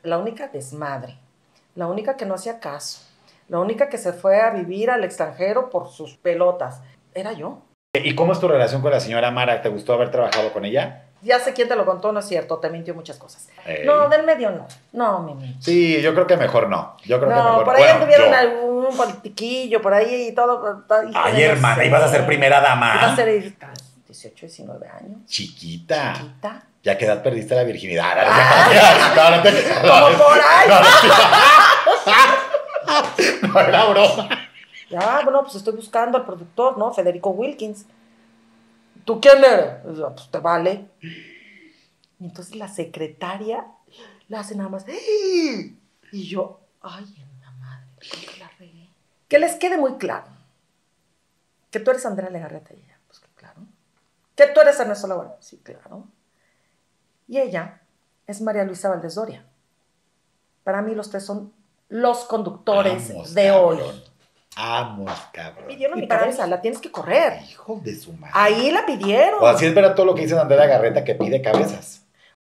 la única desmadre, la única que no hacía caso, la única que se fue a vivir al extranjero por sus pelotas, era yo. ¿Y cómo es tu relación con la señora Mara? ¿Te gustó haber trabajado con ella? Ya sé quién te lo contó, no es cierto, te mintió muchas cosas. Ey. No, del medio no. No, mi Mitch. Sí, yo creo que mejor no. Yo creo que No, mejor por no. ahí Bueno, anduvieron yo. algún politiquillo, por ahí y todo. Ay, hermana, ¿ibas a ser primera dama? Iba a ser 18, 19 años. Chiquita. Chiquita. ¿Ya a qué edad perdiste la virginidad? Como por ahí. No, era broma. Ya, bueno, pues estoy buscando al productor, ¿no? Federico Wilkins. ¿Tú quién eres? Pues te vale. Y entonces la secretaria la hace nada más. Y yo, ay, en la madre, ¿cómo que la regué? Que les quede muy claro. Que tú eres Andrea Legarreta y ella. Pues que claro. Que tú eres Ernesto Laguna. Sí, claro. Y ella es María Luisa Valdés Doria. Para mí los tres son los conductores de hoy. Vamos, cabrón. Pidieron mi cabeza, la tienes que correr. Hijo de su madre. Ahí la pidieron. O así es verdad todo lo que dice Andrea Garreta, que pide cabezas.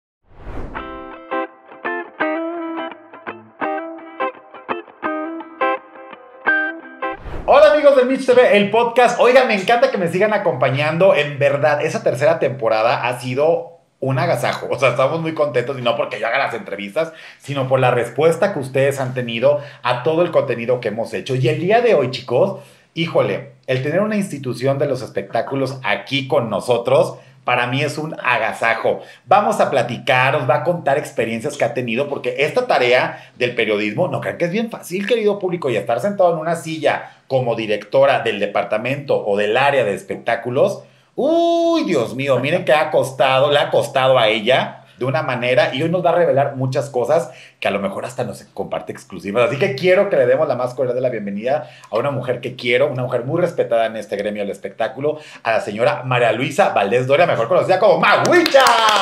Hola amigos de Mitch TV, el podcast. Oigan, me encanta que me sigan acompañando. En verdad, esa tercera temporada ha sido un agasajo. O sea, estamos muy contentos y no porque yo haga las entrevistas, sino por la respuesta que ustedes han tenido a todo el contenido que hemos hecho. Y el día de hoy, chicos, híjole, el tener una institución de los espectáculos aquí con nosotros, para mí es un agasajo. Vamos a platicar, os va a contar experiencias que ha tenido, porque esta tarea del periodismo, no crean que es bien fácil, querido público, y estar sentado en una silla como directora del departamento o del área de espectáculos. Uy, Dios mío, miren que le ha costado a ella de una manera, y hoy nos va a revelar muchas cosas que a lo mejor hasta nos comparte exclusivas. Así que quiero que le demos la más cordial de la bienvenida a una mujer que quiero, una mujer muy respetada en este gremio del espectáculo, a la señora María Luisa Valdés Doria, mejor conocida como Maguicha.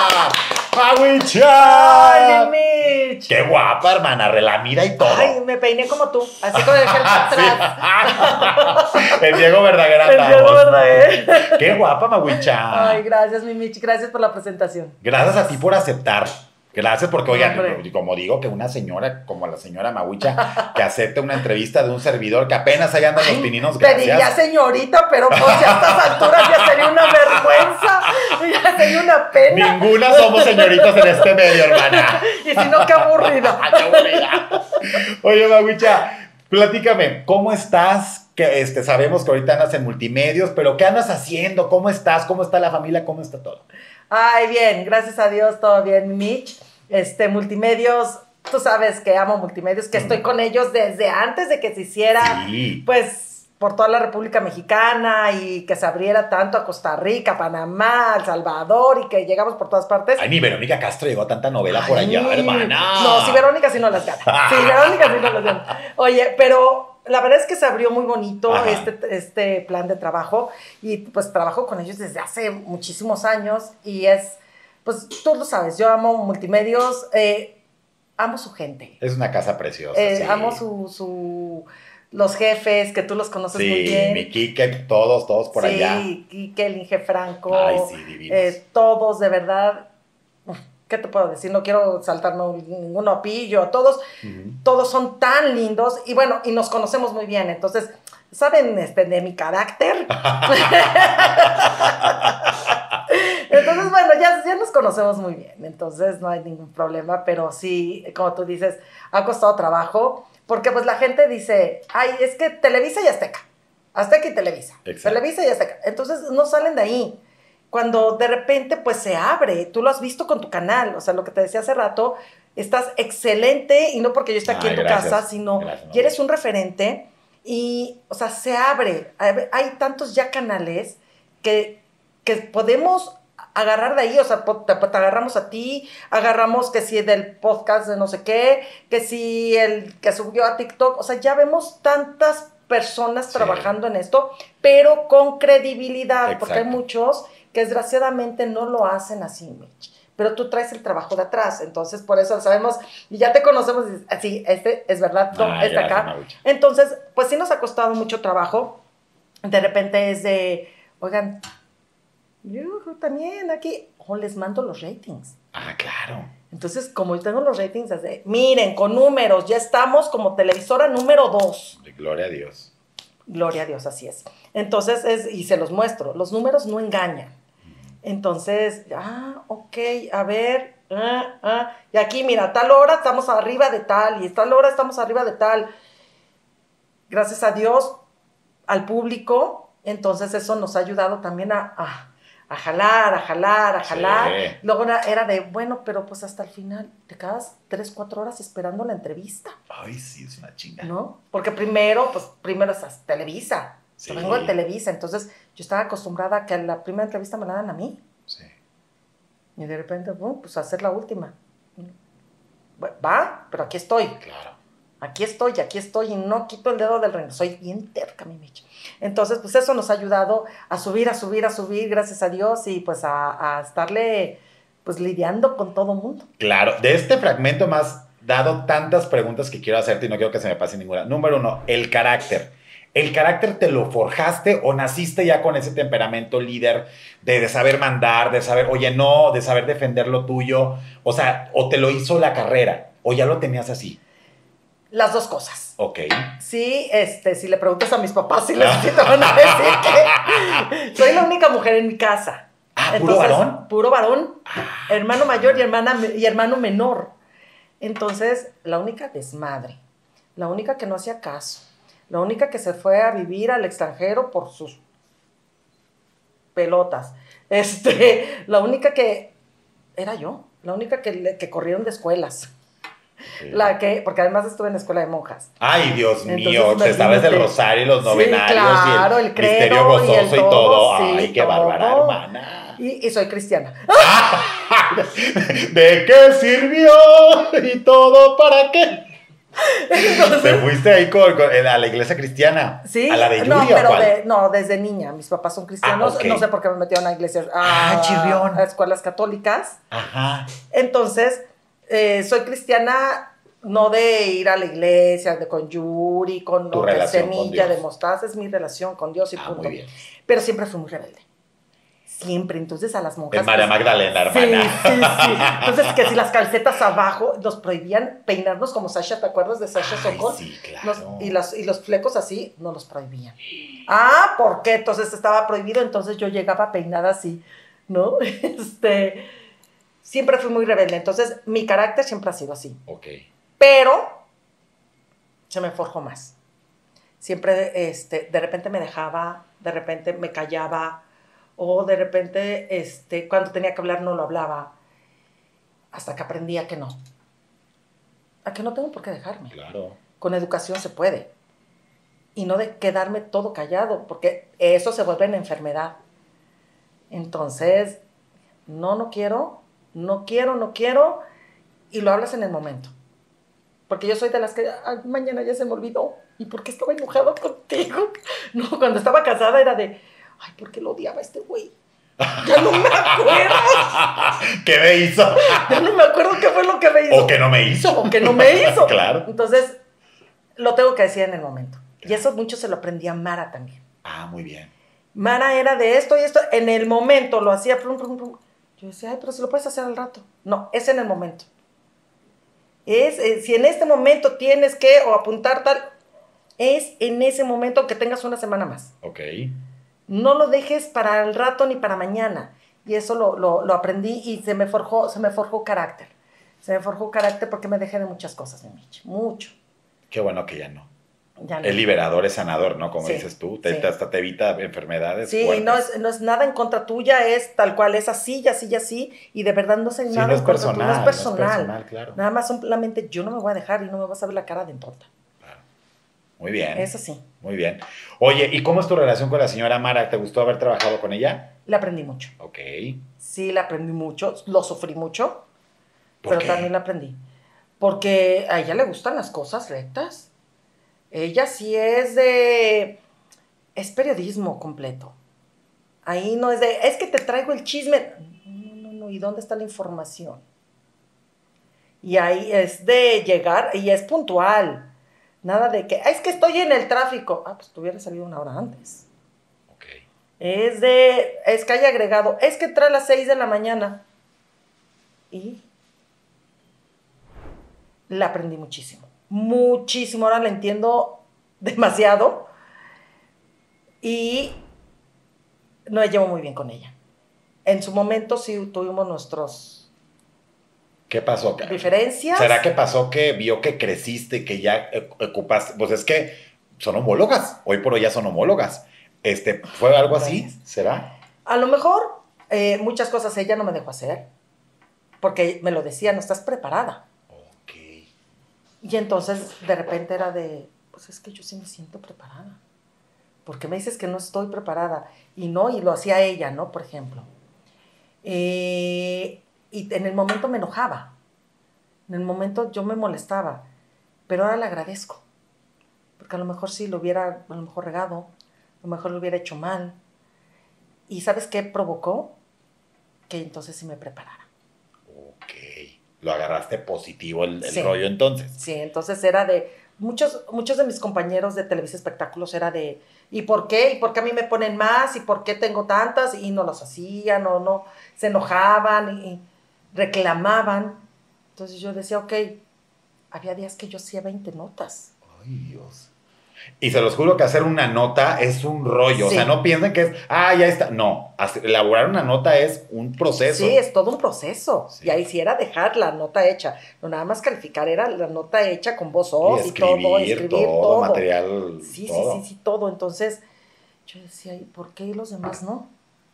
¡Maguicha! ¡Ay, mi Mitch! ¡Qué guapa, hermana! Relamira y todo. Ay, me peiné como tú, así con el gel para atrás. El Diego Verdaguer. El Diego Verdaguer. ¡Qué guapa, Maguicha! Ay, gracias, mi Mitch, gracias por la presentación. Gracias a ti por aceptar. Gracias porque, oigan, Hombre. como digo, que una señora como la señora Maguicha que acepte una entrevista de un servidor que apenas ahí andan los pininos, Te diría gracias. señorita, pero pues ya a estas alturas ya sería una vergüenza, ya sería una pena. Ninguna somos señoritas en este medio, hermana. Y si no, qué aburrida. ¡Qué aburrida! Oye, Maguicha, platícame, ¿cómo estás? Que sabemos que ahorita andas en multimedios, pero ¿qué andas haciendo? ¿Cómo estás? ¿Cómo está la familia? ¿Cómo está todo? Ay, bien, gracias a Dios, todo bien, mi Mitch. Multimedios, tú sabes que amo multimedios, que estoy con ellos desde antes de que se hiciera, Sí. pues, por toda la República Mexicana y que se abriera tanto a Costa Rica, Panamá, El Salvador y que llegamos por todas partes. Ay, ni Verónica Castro llegó a tanta novela por allá, Ay, hermana. No, si Verónica sí no las gana. Sí, Verónica sí no las gana. Oye, pero la verdad es que se abrió muy bonito este plan de trabajo y pues trabajo con ellos desde hace muchísimos años y pues tú lo sabes, yo amo multimedios, amo su gente. Es una casa preciosa, sí. Amo los jefes, que tú los conoces muy bien. Sí, mi Kike, todos por allá. Sí, Kike, el Inge Franco. Ay, sí, divinos. Todos, de verdad, ¿qué te puedo decir? No quiero saltarme ningún opillo. Todos son tan lindos y bueno, y nos conocemos muy bien. Entonces, ¿saben de mi carácter? Entonces, bueno, ya nos conocemos muy bien. Entonces, no hay ningún problema. Pero sí, como tú dices, ha costado trabajo. Porque pues la gente dice, ay, es que Televisa y Azteca. Azteca y Televisa. Exacto. Televisa y Azteca. Entonces, no salen de ahí. Cuando de repente pues se abre, tú lo has visto con tu canal, o sea, lo que te decía hace rato, estás excelente y no porque yo esté aquí en tu casa, sino ya eres un referente y, o sea, se abre. Hay tantos ya canales que podemos agarrar de ahí, o sea, te agarramos a ti, agarramos que si del podcast de no sé qué, que si el que subió a TikTok, o sea, ya vemos tantas personas trabajando en esto, pero con credibilidad, Exacto. porque hay muchos que desgraciadamente no lo hacen así, Mitch. Pero tú traes el trabajo de atrás, entonces por eso sabemos, y ya te conocemos, sí, es verdad, no, acá. Marucha. Entonces, pues sí nos ha costado mucho trabajo, de repente es de, oigan, yo también aquí, les mando los ratings. Ah, claro. Entonces, como yo tengo los ratings, miren, con números, ya estamos como televisora número 2. Gloria a Dios. Gloria a Dios, así es. Entonces, y se los muestro, los números no engañan. Entonces, ok, a ver, y aquí, mira, tal hora estamos arriba de tal, y tal hora estamos arriba de tal. Gracias a Dios, al público, entonces eso nos ha ayudado también a jalar. Sí. Luego era de, bueno, pero pues hasta el final, te quedas 3, 4 horas esperando la entrevista. Ay, sí, es una chinga. ¿No? Porque primero es Televisa. Sí. Yo vengo de Televisa, entonces yo estaba acostumbrada a que la primera entrevista me la dan a mí. Sí. Y de repente, pues hacer la última. Va, pero aquí estoy. Claro. Aquí estoy y no quito el dedo del renglón. Soy bien terca, mi Michi. Entonces, pues eso nos ha ayudado a subir, gracias a Dios, y pues a estarle, pues lidiando con todo mundo. Claro, de este fragmento me has dado tantas preguntas que quiero hacerte y no quiero que se me pase ninguna. Número 1, el carácter. ¿El carácter te lo forjaste o naciste ya con ese temperamento líder de saber mandar, de saber, oye, no, de saber defender lo tuyo? O sea, ¿o te lo hizo la carrera o ya lo tenías así? Las dos cosas. Ok. Sí, si le preguntas a mis papás, sí les te van a decir que soy la única mujer en mi casa. Entonces, ¿puro varón? Puro varón. Hermano mayor y hermano menor. Entonces, la única desmadre. La única que no hacía caso. La única que se fue a vivir al extranjero por sus pelotas. La única que era yo. La única que corrieron de escuelas. Sí. Porque además estuve en la escuela de monjas. Ay, Dios mío, te sabes el rosario y los novenarios, sí, claro, el credo, misterio gozoso y todo. Sí, ay, qué bárbara, hermana. Y soy cristiana. ¿De qué sirvió? ¿Y todo para qué? Entonces, ¿te fuiste ahí a la iglesia cristiana? Sí. ¿A la de Yuri no, pero cuál? Desde niña. Mis papás son cristianos. Okay. No sé por qué me metieron a iglesias. Chirrión. A escuelas católicas. Ajá. Entonces, soy cristiana, no de ir a la iglesia, con Yuri, con semilla de mostaza. Es mi relación con Dios y punto. Muy bien. Pero siempre fui muy rebelde. Siempre, entonces a las monjas... Es María Magdalena, hermana. Sí. Entonces, que si las calcetas abajo, nos prohibían peinarnos como Sasha, ¿te acuerdas de Sasha Sokol? Sí, claro. Y los flecos así, no los prohibían. ¿Por qué? Entonces estaba prohibido, entonces yo llegaba peinada así, ¿no? Siempre fui muy rebelde, entonces mi carácter siempre ha sido así. Ok. Pero se me forjó más. Siempre, de repente me dejaba, de repente me callaba, o de repente, cuando tenía que hablar no lo hablaba, hasta que aprendí a que no. A que no tengo por qué dejarme. Claro. Con educación se puede. Y no de quedarme todo callado, porque eso se vuelve una enfermedad. Entonces, no quiero, y lo hablas en el momento. Porque yo soy de las que, mañana ya se me olvidó. ¿Y por qué estaba enojado contigo? No, cuando estaba casada era de... Ay, ¿por qué lo odiaba este güey? Ya no me acuerdo. ¿Qué me hizo? Ya no me acuerdo qué fue lo que me hizo. O que no me hizo. Claro. Entonces, lo tengo que decir en el momento. Claro. Y eso mucho se lo aprendí a Mara también. Muy bien. Mara era de esto y esto. En el momento lo hacía. Yo decía, pero si lo puedes hacer al rato. No, es en el momento. Si en este momento tienes que apuntar tal, es en ese momento que tengas una semana más. Ok. No lo dejes para el rato ni para mañana. Y eso lo aprendí y se me forjó carácter. Se me forjó carácter porque me dejé de muchas cosas, mi Michi. Mucho. Qué bueno que ya no. Ya no. Es liberador, es sanador, ¿no? Como sí, dices tú. Sí. Hasta te evita enfermedades Sí, fuertes. y no es nada en contra tuya, es tal cual, es así. Y de verdad no sé nada en contra tuya. No es personal. Claro. Nada más solamente yo no me voy a dejar y no me vas a ver la cara de tonta. Muy bien. Eso sí. Muy bien. Oye, ¿y cómo es tu relación con la señora Mara? ¿Te gustó haber trabajado con ella? La aprendí mucho. Ok. Sí, la aprendí mucho. Lo sufrí mucho, pero también la aprendí. Porque a ella le gustan las cosas rectas. Ella sí es periodismo completo. Ahí no es es que te traigo el chisme. No. ¿Y dónde está la información? Y ahí es de llegar, y es puntual. Nada de que, es que estoy en el tráfico. Pues tú hubieras salido una hora antes. Ok. Es que hay agregado, es que trae a las 6 de la mañana. ¿Y? La aprendí muchísimo. Muchísimo. Ahora la entiendo demasiado. Y no me llevo muy bien con ella. En su momento sí tuvimos nuestros... ¿Qué pasó? Diferencias. ¿Será que pasó que vio que creciste, que ya ocupaste? Pues es que son homólogas. Hoy por hoy ya son homólogas. ¿Fue algo así? ¿Será? A lo mejor muchas cosas ella no me dejó hacer. Porque me lo decía, no estás preparada. Ok. Y entonces de repente era de, pues es que yo sí me siento preparada. ¿Por qué me dices que no estoy preparada? Y no, y lo hacía ella, ¿no? Por ejemplo. Y en el momento me enojaba. En el momento yo me molestaba. Pero ahora le agradezco. Porque a lo mejor sí lo hubiera, a lo mejor regado. A lo mejor lo hubiera hecho mal. ¿Y sabes qué provocó? Que entonces sí me preparara. Ok. Lo agarraste positivo el Sí. rollo entonces. Sí, entonces era de... Muchos de mis compañeros de Televisa Espectáculos era de... ¿Y por qué? ¿Y por qué a mí me ponen más? ¿Y por qué tengo tantas? Y no las hacían, o no, se enojaban y reclamaban. Entonces yo decía, ok, había días que yo hacía 20 notas. Ay, Dios. Y se los juro que hacer una nota es un rollo. Sí. O sea, no piensen que es, ya está. No, elaborar una nota es un proceso. Sí, es todo un proceso. Sí. Y ahí sí era dejar la nota hecha. No nada más calificar, era la nota hecha con voz off y todo, escribir todo. Material, sí, todo. Sí, todo. Entonces, yo decía, ¿y por qué los demás no?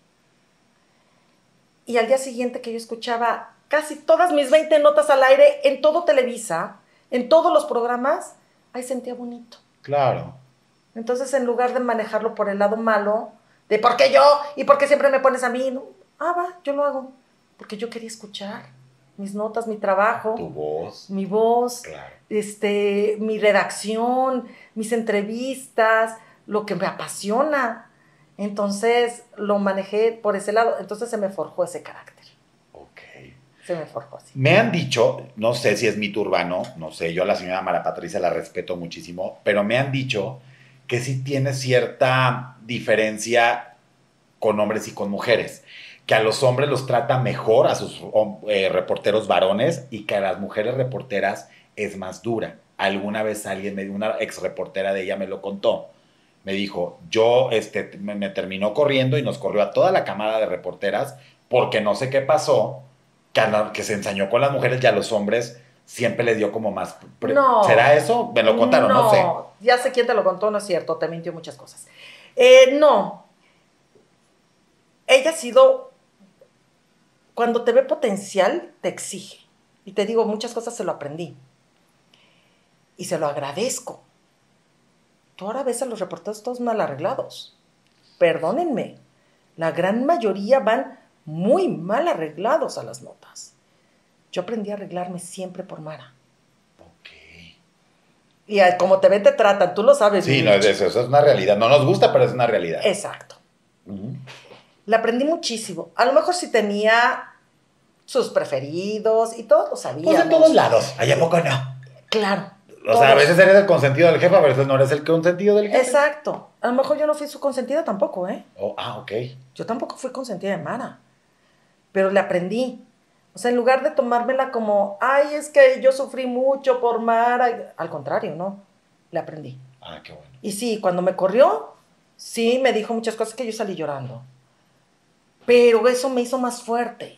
Y al día siguiente que yo escuchaba casi todas mis 20 notas al aire, en todo Televisa, en todos los programas, ahí sentía bonito. Claro. Entonces, en lugar de manejarlo por el lado malo, de ¿por qué yo? ¿Y por qué siempre me pones a mí? No, va, yo lo hago. Porque yo quería escuchar mis notas, mi trabajo. Tu voz. Mi voz. Claro. Mi redacción, mis entrevistas, lo que me apasiona. Entonces, lo manejé por ese lado. Entonces, se me forjó ese carácter. Se me forjó así. Me han dicho, no sé si es mito urbano, no sé, yo a la señora Mara Patricia la respeto muchísimo, pero me han dicho que sí tiene cierta diferencia con hombres y con mujeres, que a los hombres los trata mejor a sus reporteros varones y que a las mujeres reporteras es más dura. Alguna vez una ex reportera de ella me lo contó. Me dijo, yo me terminó corriendo y nos corrió a toda la camada de reporteras porque no sé qué pasó, que se ensañó con las mujeres y a los hombres siempre les dio como más... No. ¿Será eso? Me lo contaron, no sé. Ya sé quién te lo contó, no es cierto, te mintió muchas cosas. No. Ella ha sido... Cuando te ve potencial, te exige. Y te digo, muchas cosas se lo aprendí. Y se lo agradezco. Tú ahora ves a los reporteros todos mal arreglados. Perdónenme. La gran mayoría van muy mal arreglados a las notas. Yo aprendí a arreglarme siempre por Mara. Ok. Y como te ven, te tratan, tú lo sabes. Sí, no, eso es una realidad. No nos gusta, pero es una realidad. Exacto. La aprendí muchísimo. A lo mejor sí tenía sus preferidos y todos lo sabíamos. Pues de todos lados. ¿Allá poco no? Claro. O sea, a veces eres el consentido del jefe, a veces no eres el consentido del jefe. Exacto. A lo mejor yo no fui su consentida tampoco, ¿eh? Ok. Yo tampoco fui consentida de Mara. Pero le aprendí. O sea, en lugar de tomármela como, ay, es que yo sufrí mucho por Mara. Al contrario, ¿no? Le aprendí. Qué bueno. Y sí, cuando me corrió, sí me dijo muchas cosas que yo salí llorando. Pero eso me hizo más fuerte.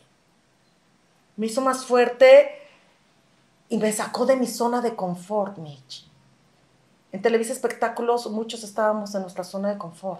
Me hizo más fuerte y me sacó de mi zona de confort, Mitch. En Televisa Espectáculos muchos estábamos en nuestra zona de confort.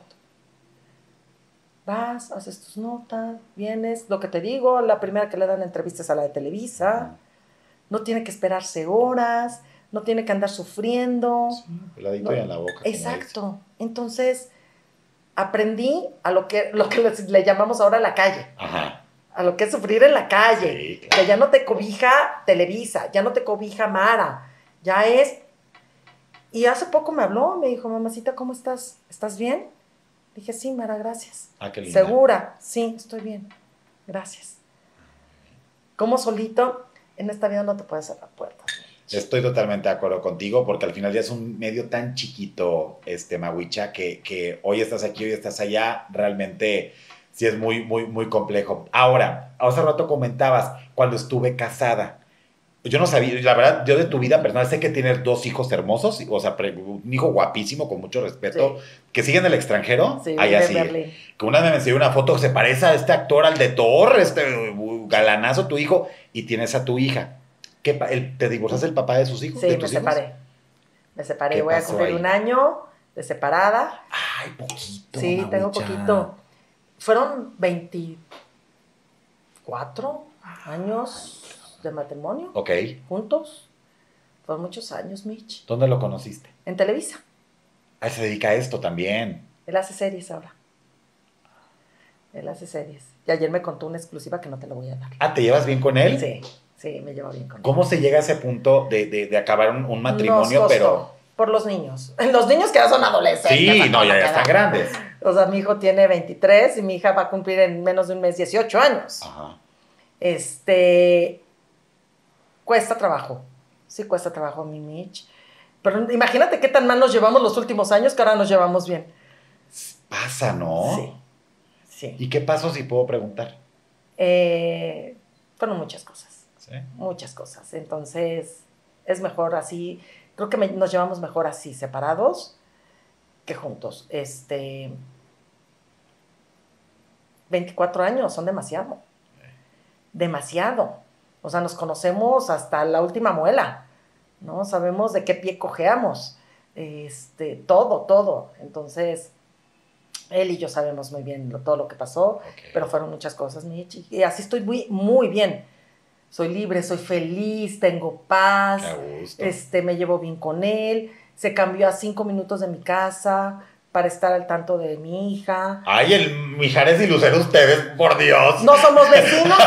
Vas, haces tus notas, vienes, lo que te digo, la primera que le dan entrevistas a la de Televisa, no tiene que esperarse horas, no tiene que andar sufriendo. Sí, peladito y en la boca. Exacto. Entonces, aprendí a lo que le llamamos ahora la calle. Ajá. A lo que es sufrir en la calle. Sí, claro. Que ya no te cobija Televisa, ya no te cobija Mara, ya es... Y hace poco me habló, me dijo, mamacita, ¿cómo estás? ¿Estás bien? Dije, sí, Mara, gracias. Qué linda. ¿Segura? Sí, estoy bien. Gracias. Como solito, en esta vida no te puedes cerrar puertas. Estoy totalmente de acuerdo contigo, porque al final ya es un medio tan chiquito, Mawicha, que hoy estás aquí, hoy estás allá, realmente sí es muy, muy, muy complejo. Ahora, hace rato comentabas, cuando estuve casada, Yo no sabía, la verdad, yo de tu vida personal sé que tienes 2 hijos hermosos, o sea, un hijo guapísimo, con mucho respeto, Sí. que sigue en el extranjero. Sí, Allá de sí. Berlín. Que una vez me enseñó una foto que se parece a este actor, al de Thor, galanazo tu hijo, y tienes a tu hija. ¿Te divorciaste del papá de sus hijos? Sí, ¿De me tus hijos? separé. Me separé, ¿Qué voy a pasó cumplir ahí? 1 año de separada. Ay, poquito, Sí, tengo Mawicha. poquito. Fueron 24 años de matrimonio. Ok. Juntos. Fueron muchos años, Mitch. ¿Dónde lo conociste? En Televisa. Ah, se dedica a esto también. Él hace series ahora. Él hace series. Y ayer me contó una exclusiva que no te la voy a dar. Ah, ¿te llevas bien con él? Sí, sí, me llevo bien con él. ¿Cómo se llega a ese punto de acabar un matrimonio, Nos costó, pero... por los niños. Los niños que ya son adolescentes. Sí, no, ya están grandes. O sea, mi hijo tiene 23 y mi hija va a cumplir en menos de un mes 18 años. Ajá. Cuesta trabajo. Sí, cuesta trabajo, mi Mitch. Pero imagínate qué tan mal nos llevamos los últimos años que ahora nos llevamos bien. Pasa, ¿no? Sí, sí. ¿Y qué pasó, si puedo preguntar? Fueron muchas cosas. ¿Sí? Muchas cosas. Entonces, es mejor así. Creo que nos llevamos mejor así, separados, que juntos. 24 años son demasiado. Demasiado. O sea, nos conocemos hasta la última muela, ¿no? Sabemos de qué pie cojeamos. Todo. Entonces, él y yo sabemos muy bien todo lo que pasó, Okay. pero fueron muchas cosas, Mitch. Y así estoy muy, muy bien. Soy libre, soy feliz, tengo paz. Qué gusto. Me llevo bien con él. Se cambió a 5 minutos de mi casa para estar al tanto de mi hija. Ay, el Mijares y Lucero, ustedes, por Dios. No somos vecinos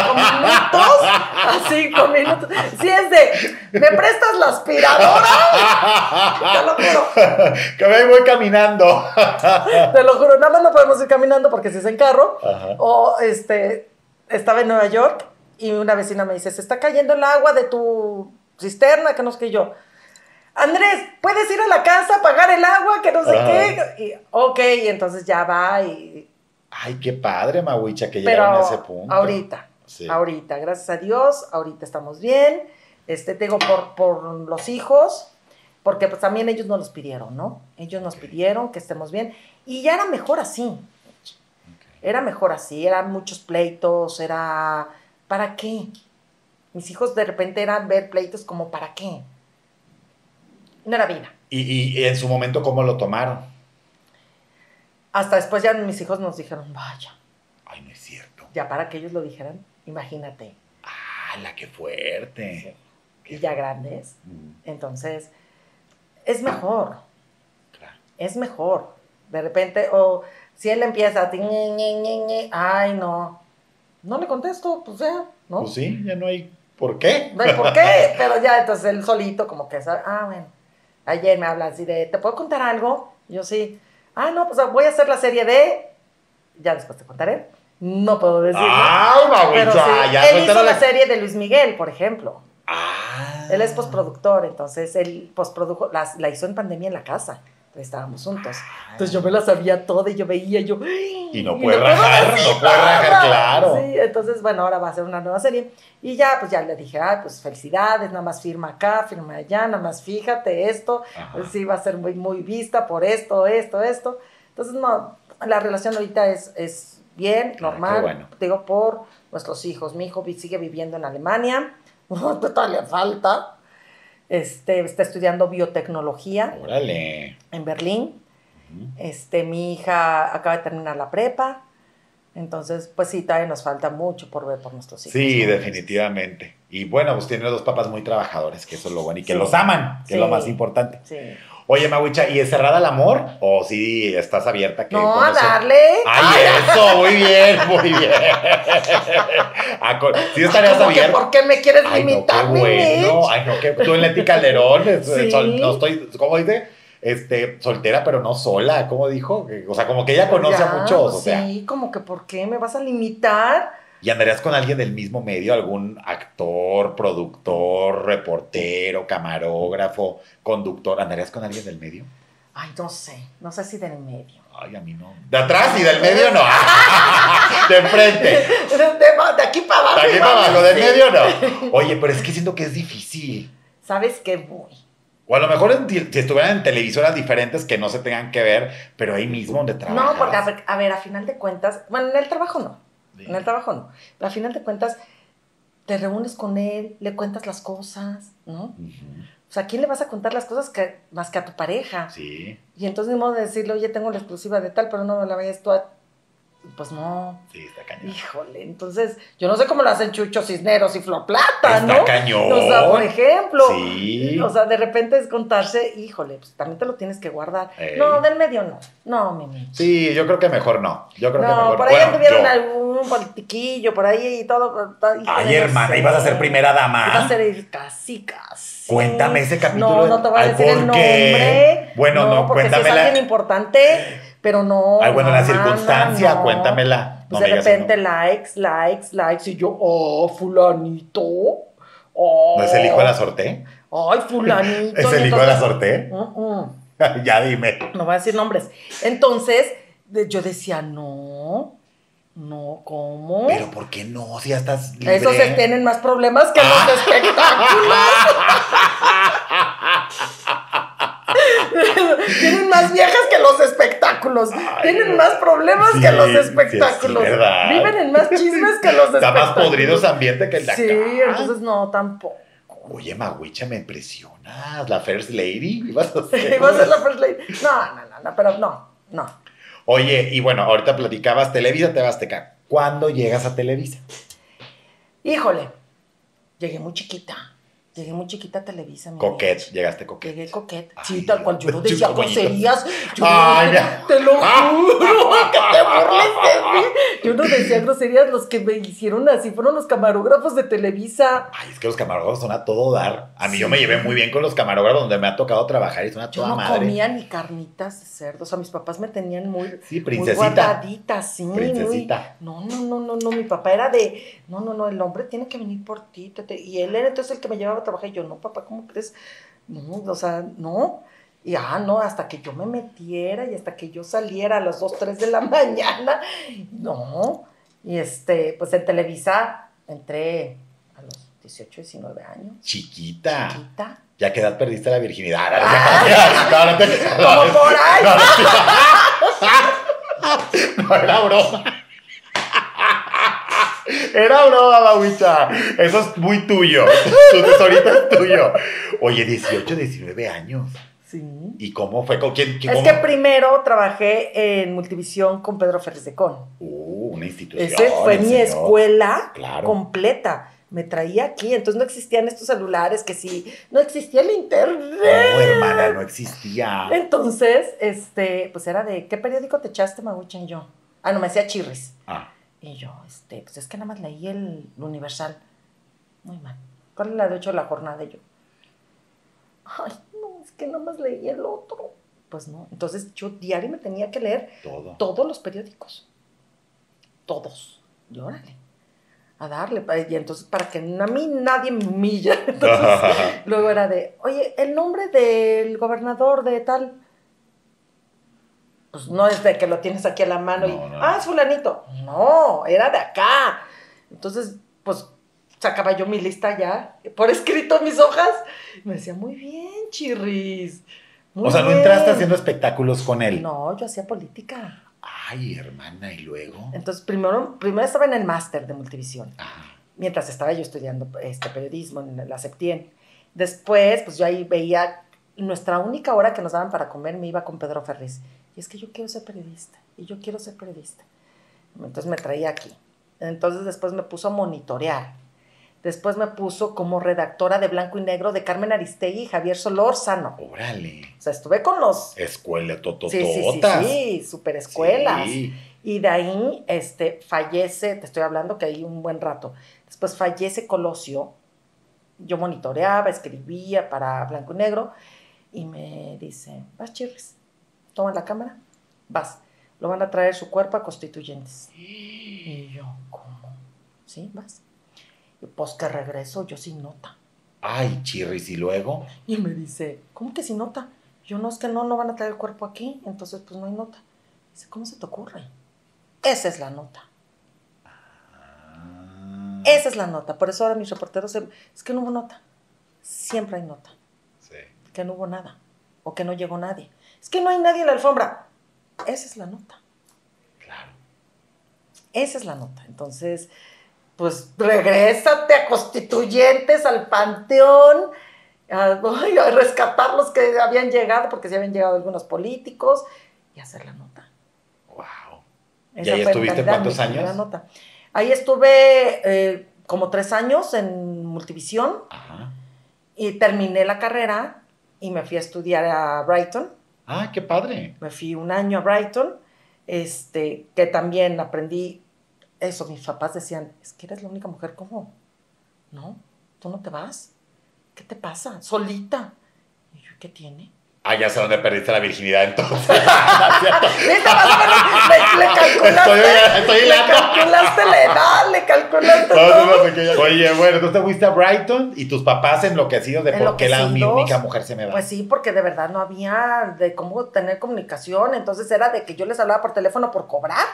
a 5 minutos. Si es de, ¿me prestas la aspiradora? Te lo juro. Que me voy caminando. Te lo juro, nada más no podemos ir caminando porque si es en carro. Ajá. O estaba en Nueva York y una vecina me dice, se está cayendo el agua de tu cisterna, que no sé qué. Yo, Andrés, ¿puedes ir a la casa a pagar el agua? Que no sé qué. Y, ok, entonces ya va y... Ay, qué padre, Mawicha, que llegaron a ese punto. Ahorita, gracias a Dios, ahorita estamos bien. Te digo, por los hijos, porque pues también ellos nos los pidieron, ¿no? Ellos nos pidieron que estemos bien. Y ya era mejor así. Era mejor así, eran muchos pleitos, era... ¿Para qué? Mis hijos de repente eran ver pleitos como ¿para qué? No era vida. Y en su momento, ¿cómo lo tomaron? Hasta después ya mis hijos nos dijeron, vaya. Ay, no es cierto. Ya para que ellos lo dijeran, imagínate. Ah, qué fuerte. Sí. Y ya grandes. Entonces, es mejor. Claro. Es mejor. De repente, o si él empieza a... Ay, no. No le contesto, pues ya, ¿no? Pues sí, ya no hay por qué. No hay por qué, pero ya, entonces él solito como que sabe, bueno. Ayer me habla así de, ¿te puedo contar algo? Yo sí. No, pues voy a hacer la serie de... Ya después te contaré. No puedo decirlo. ¡Ay, Mawicha! Pero sí, Ya él hizo la serie de Luis Miguel, por ejemplo. Él es postproductor, entonces él postprodujo, la hizo en pandemia en la casa. Entonces estábamos juntos. Entonces yo me la sabía toda y yo veía, y no puede rajar, claro. Sí, entonces, bueno, ahora va a ser una nueva serie. Y ya, pues ya le dije, pues felicidades, nada más firma acá, firma allá, nada más fíjate esto. Pues, sí, va a ser muy, muy vista por esto. Entonces, no, la relación ahorita es bien, normal. Bueno. Digo, por nuestros hijos. Mi hijo sigue viviendo en Alemania. Todavía le falta. Está estudiando biotecnología. Órale. En Berlín. Mi hija acaba de terminar la prepa. Entonces, pues sí, todavía nos falta mucho por ver por nuestros hijos. Sí, definitivamente. Y bueno, pues tiene 2 papás muy trabajadores, que eso es lo bueno. Y que los aman, que es lo más importante. Sí. Oye, Mawicha, ¿y es cerrada el amor? ¿O sí estás abierta? Que no, a darle. ¡Ay, eso! Muy bien, muy bien. Sí estarías abierta. ¿Por qué me quieres limitar, no, qué bueno. Ay, no, que tú en Leti Calderón, sí. No estoy, ¿cómo dice? Soltera, pero no sola, ¿cómo dijo? O sea, como que ella conoce a muchos, o sea. Sí, como que ¿por qué me vas a limitar? ¿Y andarías con alguien del mismo medio? ¿Algún actor, productor, reportero, camarógrafo, conductor? ¿Andarías con alguien del medio? Ay, no sé si del medio. Ay, a mí no. ¿De atrás y del medio no? De enfrente. De aquí para abajo. De aquí para abajo, del medio no. Oye, pero es que siento que es difícil. ¿Sabes qué voy? O a lo mejor si estuvieran en televisoras diferentes que no se tengan que ver, pero ahí mismo donde trabajas. No, porque a ver, a final de cuentas, bueno, en el trabajo no. Sí. En el trabajo no. Pero a final de cuentas, te reúnes con él, le cuentas las cosas, ¿no? Uh-huh. O sea, ¿a quién le vas a contar las cosas más que a tu pareja? Sí. Y entonces, ni modo de decirle, oye, tengo la exclusiva de tal, pero no me la vayas tú a... Pues no. Sí, está cañón. Híjole, entonces, yo no sé cómo lo hacen Chucho Cisneros y Flo Plata, ¿no? Está cañón. O sea, por ejemplo. Sí. O sea, de repente es contarse, híjole, pues también te lo tienes que guardar. Ey. No, del medio no. No, mi. Sí, yo creo que mejor no. Yo creo que mejor. Por ahí anduvieron algún politiquillo, por ahí y todo. Ay, hermana, ibas a ser primera dama. Ibas a ser casi. Cuéntame ese capítulo. No te voy a decir el nombre. Bueno, no, porque cuéntamela. Si es alguien importante, pero no. Ay, bueno, la circunstancia, cuéntamela. Pues de repente likes, y yo, fulanito. Oh. ¿No es el hijo de la Sorté? Ay, fulanito. ¿Es el hijo de la Sorté? Ya dime. No voy a decir nombres. Entonces, yo decía, no, ¿cómo? Pero ¿por qué no? Si ya estás libre. Esos tienen más problemas que los espectáculos. Tienen más viejas que los espectáculos. Ay, tienen más problemas que los espectáculos. Sí, viven en más chismes que los espectáculos. Está más podrido ese ambiente que el de acá. Sí, entonces no, tampoco. Oye, Maguicha, me impresionas. ¿La First Lady? ¿Ibas a ser? Iba a ser la First Lady. No, pero no. Oye, y bueno, ahorita platicabas Televisa, TV Azteca. ¿Cuándo llegas a Televisa? Híjole, llegué muy chiquita a Televisa. Coquette, llegaste coquette. Llegué coquette. Sí, tal cual, yo no decía groserías. Te lo juro, que te burles de mí. Yo no decía groserías, los que me hicieron así fueron los camarógrafos de Televisa. Ay, es que los camarógrafos son a todo dar. A mí yo me llevé muy bien con los camarógrafos donde me ha tocado trabajar y son a toda madre. Yo no comía ni carnitas de cerdo, o sea, mis papás me tenían muy princesita. Muy guardadita, sí. Princesita. No, mi papá era de, no, el hombre tiene que venir por ti. Y él era entonces el que me llevaba a trabajar y yo, no, papá, ¿cómo crees? No, o sea, no. Y no, hasta que yo me metiera y hasta que yo saliera a las 2, 3 de la mañana. No. Y pues en Televisa entré a los 18, 19 años. Chiquita. ¿Ya qué edad perdiste la virginidad? Como por ahí. No, era broma. Era broma, Maguicha. Eso es muy tuyo. Tu tesorito es tuyo. Oye, 18, 19 años. Sí. ¿Y cómo fue? ¿Con quién? Es que primero trabajé en Multivisión con Pedro Ferriz de Con. Una institución. Ese fue mi escuela completa. Me traía aquí, entonces no existían estos celulares, que sí, no existía el internet. No, hermana, no existía. Entonces, pues era de, ¿qué periódico te echaste, Maguicha? Y yo, no, me decía Chirris. Y yo, pues es que nada más leí el Universal. Muy mal. ¿Cuál es la de 8 de la jornada? Y yo, ay, no, es que nada más leí el otro. Pues no, entonces yo diario me tenía que leer todos los periódicos. Todos. Y órale. A darle. Y entonces, para que a mí nadie me humilla. Entonces, luego era de, oye, el nombre del gobernador de tal. Pues no es de que lo tienes aquí a la mano es fulanito. No, era de acá. Entonces, pues, sacaba yo mi lista ya, por escrito en mis hojas. Y me decía, muy bien, Chirris. O sea, ¿no entraste haciendo espectáculos con él? No, yo hacía política. Ay, hermana, ¿y luego? Entonces, primero estaba en el máster de Multivisión. Mientras estaba yo estudiando periodismo en la Septien. Después, pues yo ahí veía nuestra única hora que nos daban para comer, me iba con Pedro Ferriz. Y es que yo quiero ser periodista. Y yo quiero ser periodista. Entonces me traía aquí. Entonces después me puso a monitorear. Después me puso como redactora de Blanco y Negro de Carmen Aristegui y Javier Solórzano. ¡Órale! O sea, estuve con los... Escuela totototas. Sí, super escuelas. Sí. Y de ahí fallece, te estoy hablando que ahí un buen rato. Después fallece Colosio. Yo monitoreaba, escribía para Blanco y Negro. Y me dice, vas, Chirris, toma la cámara, vas. Lo van a traer su cuerpo a Constituyentes. Y yo, ¿cómo? ¿Sí? Vas. Y pues que regreso yo sin nota. Ay, Chirris, ¿y luego? Y me dice, ¿cómo que sin nota? Yo, no, es que no van a traer el cuerpo aquí, entonces pues no hay nota. Dice, ¿cómo se te ocurre? Esa es la nota. Esa es la nota. Por eso ahora mis reporteros, es que no hubo nota. Siempre hay nota. Sí. Que no hubo nada. O que no llegó nadie. Es que no hay nadie en la alfombra. Esa es la nota. Claro. Esa es la nota. Entonces, pues regrésate a Constituyentes, al Panteón, a rescatar los que habían llegado, porque sí habían llegado algunos políticos, y hacer la nota. Wow. Esa ¿Y ahí estuviste cuántos años? Nota. Ahí estuve como 3 años en Multivisión. Ajá. Y terminé la carrera y me fui a estudiar a Brighton. Ah, qué padre. Me fui 1 año a Brighton, que también aprendí eso. Mis papás decían, es que eres la única mujer, ¿cómo? No, tú no te vas. ¿Qué te pasa? Solita. Y yo, ¿qué tiene? Ah, ya sé dónde perdiste la virginidad entonces. ¿Viste? Le calculaste. Estoy le calculaste la edad, le calculaste todo. Oye, bueno, tú te fuiste a Brighton y tus papás enloquecidos de por qué la única mujer se me va. Pues sí, porque de verdad no había de cómo tener comunicación. Entonces era de que yo les hablaba por teléfono por cobrar.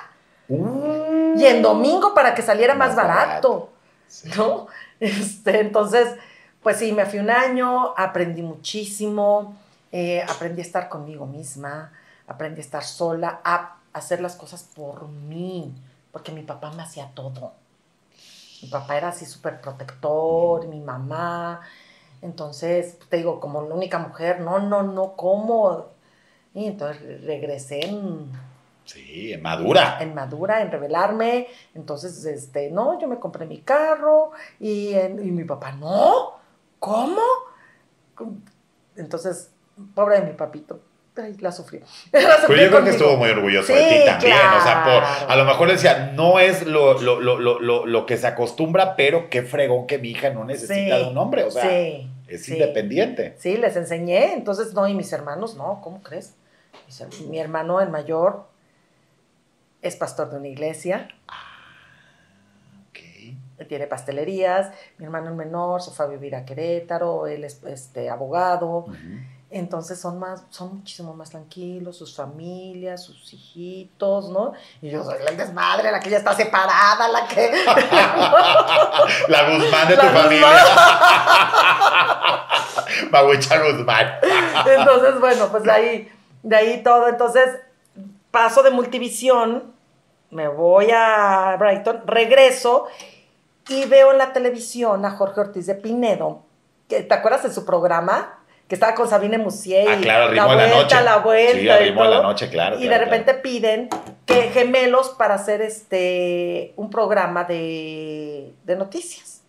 Y en domingo para que saliera más barato. Sí. ¿No? Entonces, pues sí, me fui 1 año, aprendí muchísimo. Aprendí a estar conmigo misma, aprendí a estar sola, a hacer las cosas por mí, porque mi papá me hacía todo. Mi papá era así súper protector, mi mamá. Entonces, te digo, como la única mujer, no, ¿cómo? Y entonces regresé en madura. En rebelarme. Entonces, no, yo me compré mi carro y mi papá, no, ¿cómo? Entonces, pobre de mi papito. Ay, la sufrí. Pero yo creo que estuvo muy orgulloso de ti también. Claro. O sea, a lo mejor le decía, no es lo que se acostumbra, pero qué fregón que mi hija no necesita de un hombre. O sea, es independiente. Sí, les enseñé. Entonces, no, y mis hermanos, no, ¿cómo crees? Mi hermano, el mayor, es pastor de una iglesia. Tiene pastelerías. Mi hermano el menor se fue a vivir a Querétaro. Él es abogado. Uh-huh. Entonces son muchísimo más tranquilos, sus familias, sus hijitos, ¿no? Y yo soy la desmadre, la que ya está separada, la que... La Guzmán de tu familia. Mahuicha Guzmán. Entonces, bueno, pues de ahí todo. Entonces, paso de Multivisión, me voy a Brighton, regreso y veo en la televisión a Jorge Ortiz de Pinedo, que, ¿te acuerdas de su programa? Que estaba con Sabine Musier. Ah, claro, el ritmo de la noche. La vuelta. Sí, el ritmo de la noche, claro. Y de repente piden que gemelos para hacer un programa de noticias.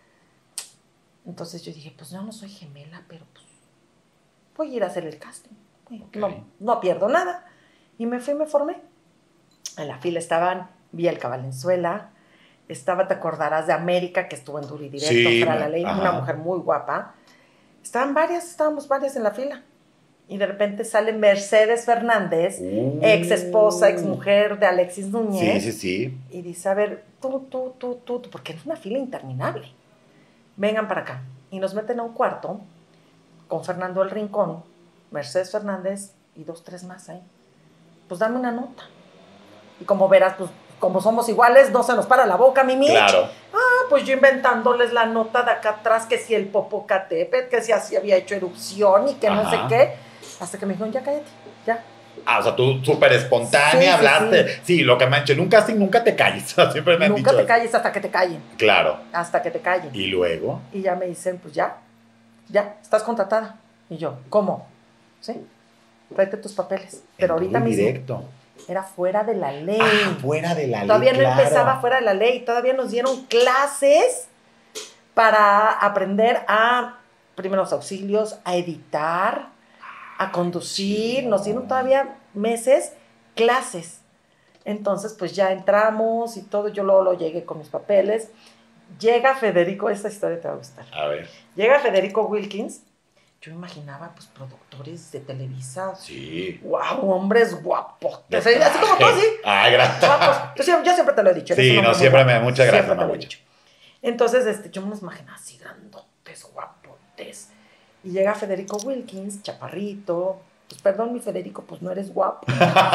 Entonces yo dije, pues yo no soy gemela, pero pues voy a ir a hacer el casting. Okay. No pierdo nada. Y me fui, me formé. En la fila estaban Bielka Valenzuela, te acordarás de América, que estuvo en Duro y Directo, sí, Fra la Ley, una mujer muy guapa. Estábamos varias en la fila. Y de repente sale Mercedes Fernández, ex esposa, ex mujer de Alexis Núñez. Sí. Y dice, a ver, tú, porque es una fila interminable. Vengan para acá. Y nos meten a un cuarto con Fernando El Rincón, Mercedes Fernández y 2, 3 más ahí. Pues dame una nota. Y como verás, pues como somos iguales, no se nos para la boca, Mimi. Claro. Pues yo inventándoles la nota de acá atrás, que si el Popocatépetl, que si así había hecho erupción y que no sé qué. Hasta que me dijeron, ya cállate, ya. Ah, o sea, tú súper espontánea, hablaste. Sí, lo que me han dicho, en un casting nunca te calles. Siempre me han dicho. Nunca te calles hasta que te callen. Claro. Hasta que te callen. ¿Y luego? Y ya me dicen, pues ya, estás contratada. Y yo, ¿cómo? Sí, tráete tus papeles. Pero ahorita mismo. Directo. Era fuera de la ley. Ah, fuera de la ley. Todavía no empezaba fuera de la ley. Todavía nos dieron clases para aprender a primeros auxilios, a editar, a conducir. Nos dieron todavía meses clases. Entonces, pues ya entramos y todo. Yo luego llegué con mis papeles. Llega Federico, esta historia te va a gustar. A ver. Llega Federico Wilkins. Yo imaginaba, pues, productores de Televisa. Sí. ¡Wow! Hombres guapos. Así como tú, así. Ay, gracias. Guapos. Yo siempre te lo he dicho. Sí, no, siempre me da muchas gracias, Mamucha. Entonces, yo me los imaginaba así, grandotes, guapotes. Y llega Federico Wilkins, chaparrito, pues perdón, mi Federico, pues no eres guapo.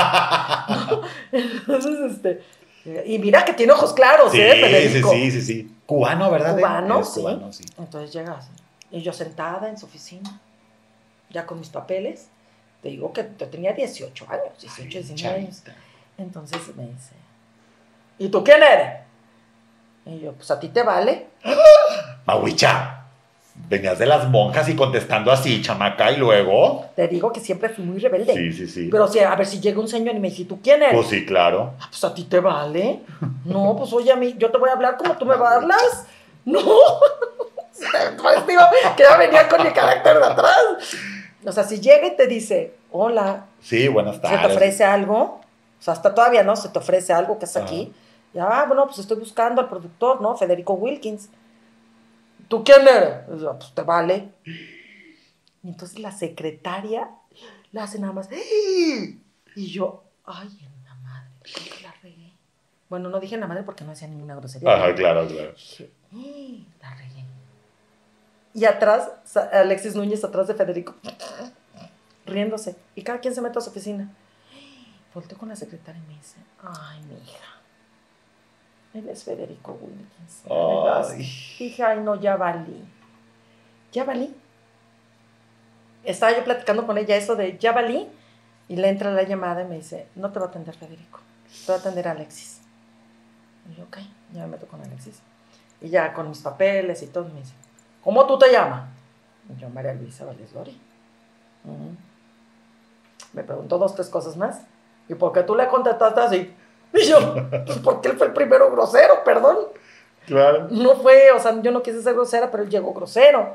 Entonces, y mira que tiene ojos claros, sí, Federico. Sí. Cubano, ¿verdad? Cubano, sí. Cubano, sí. Entonces llegas, y yo sentada en su oficina, ya con mis papeles, te digo que yo tenía 18 años, 18, 19 años. Entonces me dice, ¿y tú quién eres? Y yo, pues a ti te vale. Mawicha, venías de las monjas y contestando así, chamaca, y luego. Te digo que siempre fui muy rebelde. Sí. Pero a ver si llega un señor y me dice, ¿tú quién eres? Pues sí, claro. Pues a ti te vale. No, pues oye, yo te voy a hablar como tú me hablas. No. Pues digo, que ya venía con mi carácter de atrás. O sea, si llega y te dice, hola. Sí, buenas tardes. ¿Se te ofrece algo? O sea, hasta todavía no, se te ofrece algo que es aquí. Ya, bueno, pues estoy buscando al productor, ¿no? Federico Wilkins. ¿Tú quién eres? Pues te vale. Y entonces la secretaria la hace nada más. Y yo, ay, en la madre, ¿por qué la regué? Bueno, no dije en la madre porque no decía ninguna grosería. Ajá, claro. Dije, la regué. Y atrás, Alexis Núñez atrás de Federico, riéndose. Y cada quien se mete a su oficina. Volteo con la secretaria y me dice, ay, mi hija. Él es Federico Wilkins. Dije, ay, no, ya valí. ¿Ya valí? Estaba yo platicando con ella eso de ya valí. Y le entra la llamada y me dice, no te va a atender Federico. Te va a atender Alexis. Y yo, ok, ya me meto con Alexis. Y ya con mis papeles y todo, me dice, ¿cómo tú te llamas? Y yo, María Luisa Valdés Lori. Me preguntó 2, 3 cosas más. ¿Y por qué tú le contestaste así? Y yo, pues porque él fue el primero grosero, perdón. Claro. No fue, o sea, yo no quise ser grosera, pero él llegó grosero.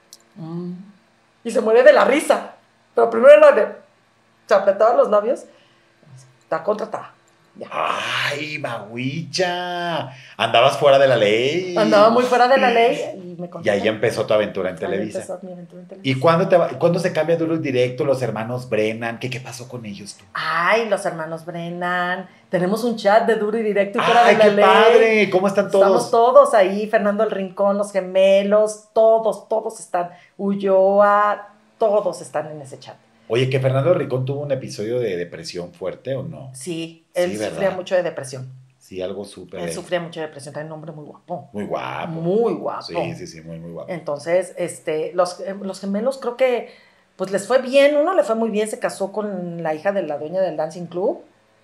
Y se muere de la risa. Pero primero se apretaba los labios. Está contratada. Ya. Ay, Mawicha. Andabas fuera de la ley. Andaba muy fuera de la ley y me contraté. Y ahí empezó tu aventura en Televisa. Ahí empezó mi aventura en Televisa. ¿Y cuándo se cambia Duro y Directo? Los hermanos Brennan. ¿Qué pasó con ellos tú? Ay, los hermanos Brennan. Tenemos un chat de Duro y Directo y fuera de la ley. ¡Ay, qué padre! ¿Cómo están todos? Estamos todos ahí. Fernando el Rincón, los gemelos, todos están. Ulloa, todos están en ese chat. Oye, ¿que Fernando Rincón tuvo un episodio de depresión fuerte o no? Sí, él sufría mucho de depresión. Sí, algo súper. Él sufría mucho de depresión, era un hombre muy guapo. Muy guapo. Muy guapo. Sí, muy guapo. Entonces, los gemelos creo que, pues les fue bien, uno le fue muy bien, se casó con la hija de la dueña del Dancing Club.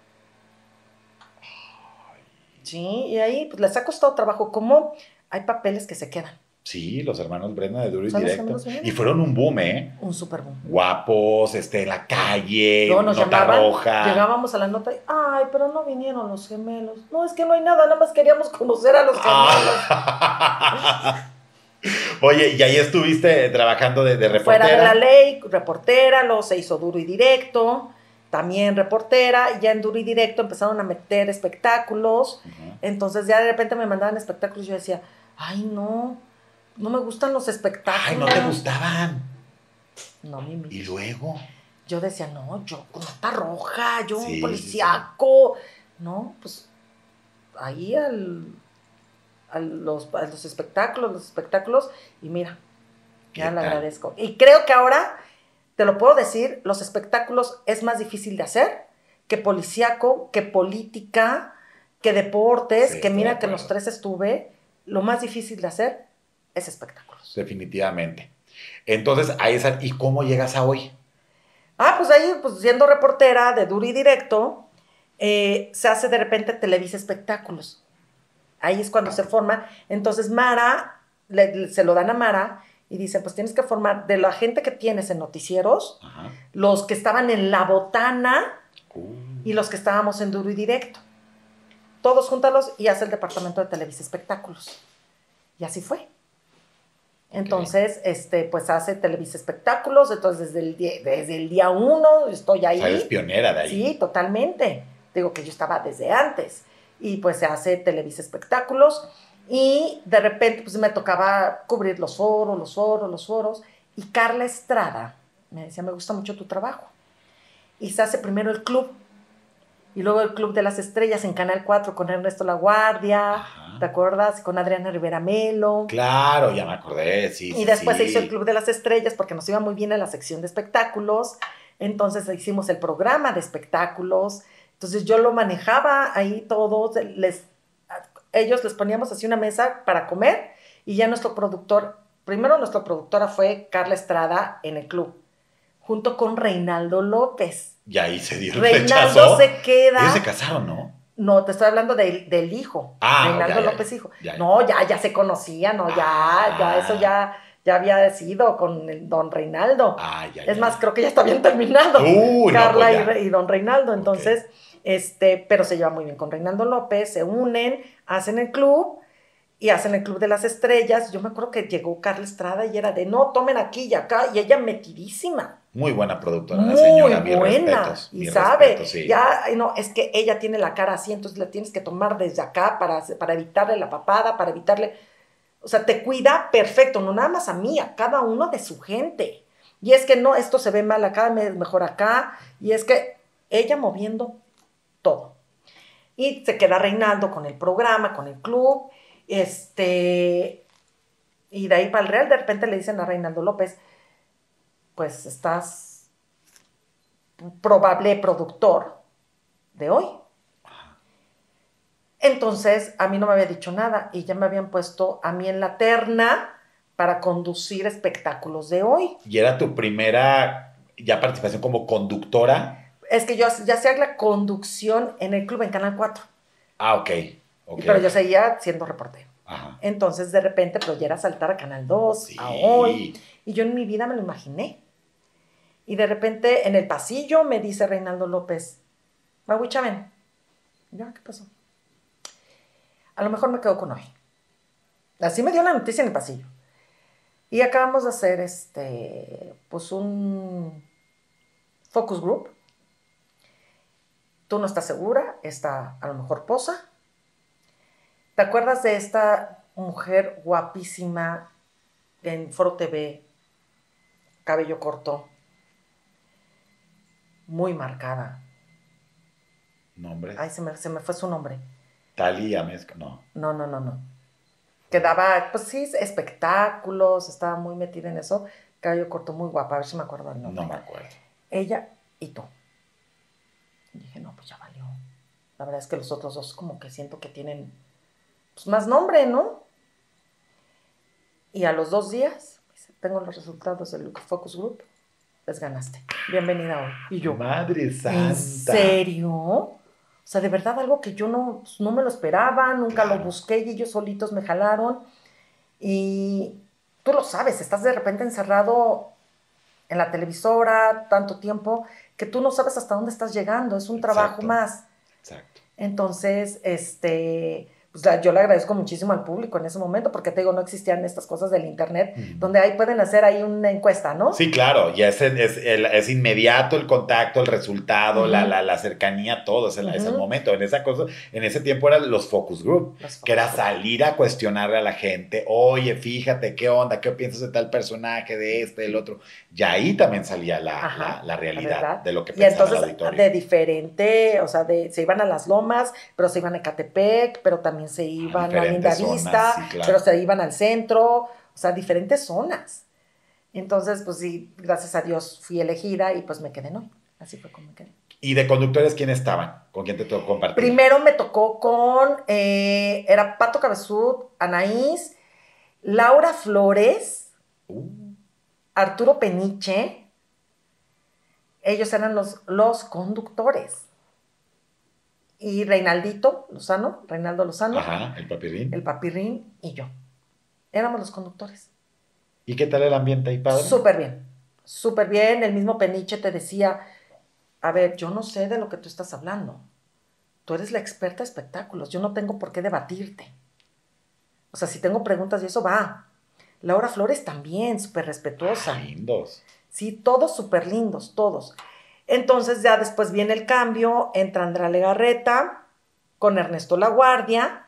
Sí, y ahí pues les ha costado trabajo, como hay papeles que se quedan. Sí, los hermanos Brennan de Duro y Directo. Y fueron un boom, ¿eh? Un super boom. Guapos, la calle, luego nos nota roja. Llegábamos a la nota y, ay, pero no vinieron los gemelos. No, es que no hay nada más queríamos conocer a los gemelos. Oye, y ahí estuviste trabajando de reportera. Fuera de la ley, reportera, luego se hizo Duro y Directo, también reportera, y ya en Duro y Directo empezaron a meter espectáculos. Entonces ya de repente me mandaban espectáculos y yo decía, ay, no me gustan los espectáculos. Ay, ¿no te gustaban? No, mi ¿Y luego? Yo decía, no, yo con nota roja, yo un policíaco. Sí. No, pues ahí a los espectáculos, y mira, ya le agradezco. Y creo que ahora, te lo puedo decir, los espectáculos es más difícil de hacer que policíaco, que política, que deportes, que mira que en los 3 estuve, lo más difícil de hacer es espectáculos. Definitivamente. Entonces, ¿y cómo llegas a hoy? Pues ahí, pues siendo reportera de Duro y Directo, se hace de repente Televisa Espectáculos. Ahí es cuando se forma. Entonces Mara, se lo dan a Mara y dice, pues tienes que formar de la gente que tienes en noticieros, los que estaban en La Botana y los que estábamos en Duro y Directo. Todos júntalos y hace el departamento de Televisa Espectáculos. Y así fue. Entonces, pues hace Televisa Espectáculos, entonces desde el día 1 estoy ahí. Eres pionera de ahí. Sí, totalmente. Digo que yo estaba desde antes. Y pues se hace Televisa Espectáculos y de repente pues me tocaba cubrir los foros. Y Carla Estrada me decía, me gusta mucho tu trabajo. Y se hace primero el club. Y luego el Club de las Estrellas en Canal 4 con Ernesto La Guardia, ¿te acuerdas? Con Adriana Rivera Melo. Claro, ya me acordé, sí. Y después se hizo el Club de las Estrellas porque nos iba muy bien en la sección de espectáculos. Entonces hicimos el programa de espectáculos. Entonces yo lo manejaba ahí todos. Ellos les poníamos así una mesa para comer y ya primero nuestra productora fue Carla Estrada en el club, junto con Reinaldo López. Y ahí se dio el Reinaldo rechazo. se queda. Ellos se casaron, ¿no? No, te estoy hablando del hijo. Reinaldo López, hijo. No, ya se conocían, no, ya eso ya había sido con el don Reinaldo. Es más, creo que ya habían terminado. Carla no, pues y don Reinaldo. Entonces, pero se lleva muy bien con Reinaldo López, se unen, hacen el club y hacen el Club de las Estrellas. Yo me acuerdo que llegó Carla Estrada y era de, no, tomen aquí y acá, y ella metidísima. Muy buena productora, la señora. Muy buena. Y sabe, sí. Ya, no, es que ella tiene la cara así, entonces la tienes que tomar desde acá para evitarle la papada, para evitarle, o sea, te cuida perfecto, no nada más a mí, a cada uno de su gente. Y es que no, esto se ve mal acá, mejor acá, y es que ella moviendo todo. Y se queda Reinaldo con el programa, con el club, y de ahí para el Real, de repente le dicen a Reinaldo López, pues estás probable productor de hoy. Entonces, a mí no me había dicho nada y ya me habían puesto a mí en la terna para conducir espectáculos de hoy. ¿Y era tu primera ya participación como conductora? Es que yo ya hacía la conducción en el club, en Canal 4. Ok. Pero yo seguía siendo reportero. Ajá. Entonces, de repente, pero ya era saltar a Canal 2, sí, a hoy. Y yo en mi vida me lo imaginé. Y de repente, en el pasillo, me dice Reinaldo López, Maguicha, ven. Ya, ¿qué pasó? A lo mejor me quedo con hoy. Así me dio la noticia en el pasillo. Y acabamos de hacer, pues un focus group. Tú no estás segura, está a lo mejor Posa. ¿Te acuerdas de esta mujer guapísima en Foro TV? Cabello corto. Muy marcada. ¿Nombre? Ay, se me fue su nombre. Talía Mezco, no. No. Que daba, pues sí, espectáculos, estaba muy metida en eso. Cabello corto, muy guapa, a ver si me acuerdo el nombre. No me acuerdo. Ella y tú. Y dije, no, pues ya valió. La verdad es que los otros dos como que siento que tienen pues, más nombre, ¿no? Y a los 2 días, tengo los resultados del Focus Group, les ganaste. Bienvenida hoy. Y yo, Madre Santa. ¿en serio? O sea, de verdad algo que yo no me lo esperaba, nunca lo busqué y ellos solitos me jalaron. Y tú lo sabes, estás de repente encerrado en la televisora tanto tiempo que tú no sabes hasta dónde estás llegando, es un trabajo más. Exacto. Entonces, pues yo le agradezco muchísimo al público en ese momento, porque te digo, no existían estas cosas del internet, donde ahí pueden hacer ahí una encuesta, ¿no? Sí, claro, y es inmediato el contacto, el resultado, la cercanía, todo, es el momento. En ese tiempo eran los focus group, que era salir a cuestionarle a la gente, oye, fíjate, ¿qué onda? ¿Qué piensas de tal personaje, de del otro? Y ahí también salía la realidad de lo que pensaba el auditorio. De diferente, o sea, se iban a Las Lomas, pero se iban a Ecatepec, pero también se iban a Lindavista, sí, claro. Pero se iban al centro, o sea, diferentes zonas. Entonces, pues sí, gracias a Dios fui elegida y pues me quedé, ¿no? Así fue como me quedé. ¿Y de conductores quién estaban? ¿Con quién te tocó compartir? Primero me tocó era Pato Cabezud, Anaís, Laura Flores, Arturo Peniche. Ellos eran los conductores. Y Reinaldo Lozano. Ajá, el Papirrín. El Papirrín y yo. Éramos los conductores. ¿Y qué tal el ambiente ahí, padre? Súper bien. El mismo Peniche te decía, a ver, yo no sé de lo que tú estás hablando. Tú eres la experta de espectáculos. Yo no tengo por qué debatirte. O sea, si tengo preguntas y eso va. Laura Flores también, súper respetuosa. Lindos. Sí, todos súper lindos, todos. Entonces ya después viene el cambio, entra Andrea Legarreta con Ernesto Laguardia,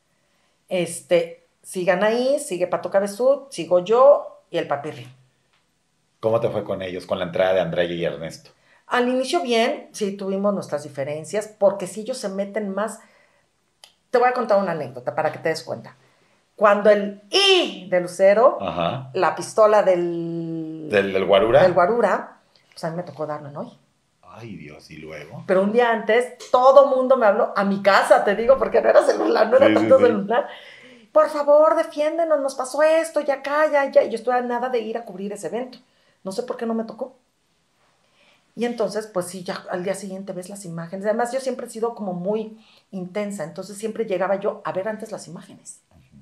sigan ahí, sigue Pato Cabezud, sigo yo y el Papirrín. ¿Cómo te fue con ellos, con la entrada de Andrea y Ernesto? Al inicio bien, sí tuvimos nuestras diferencias, porque si ellos se meten más, te voy a contar una anécdota para que te des cuenta. Cuando el I de Lucero, la pistola del Guarura, Pues a mí me tocó darlo en hoy. Ay, Dios, ¿y luego? Pero un día antes, todo mundo me habló a mi casa, te digo, porque no era celular, no era tanto celular. Por favor, defiéndenos, nos pasó esto, ya acá, ya. Y yo estuve a nada de ir a cubrir ese evento. No sé por qué no me tocó. Y entonces, pues sí, ya al día siguiente ves las imágenes. Además, yo siempre he sido como muy intensa, entonces siempre llegaba yo a ver antes las imágenes.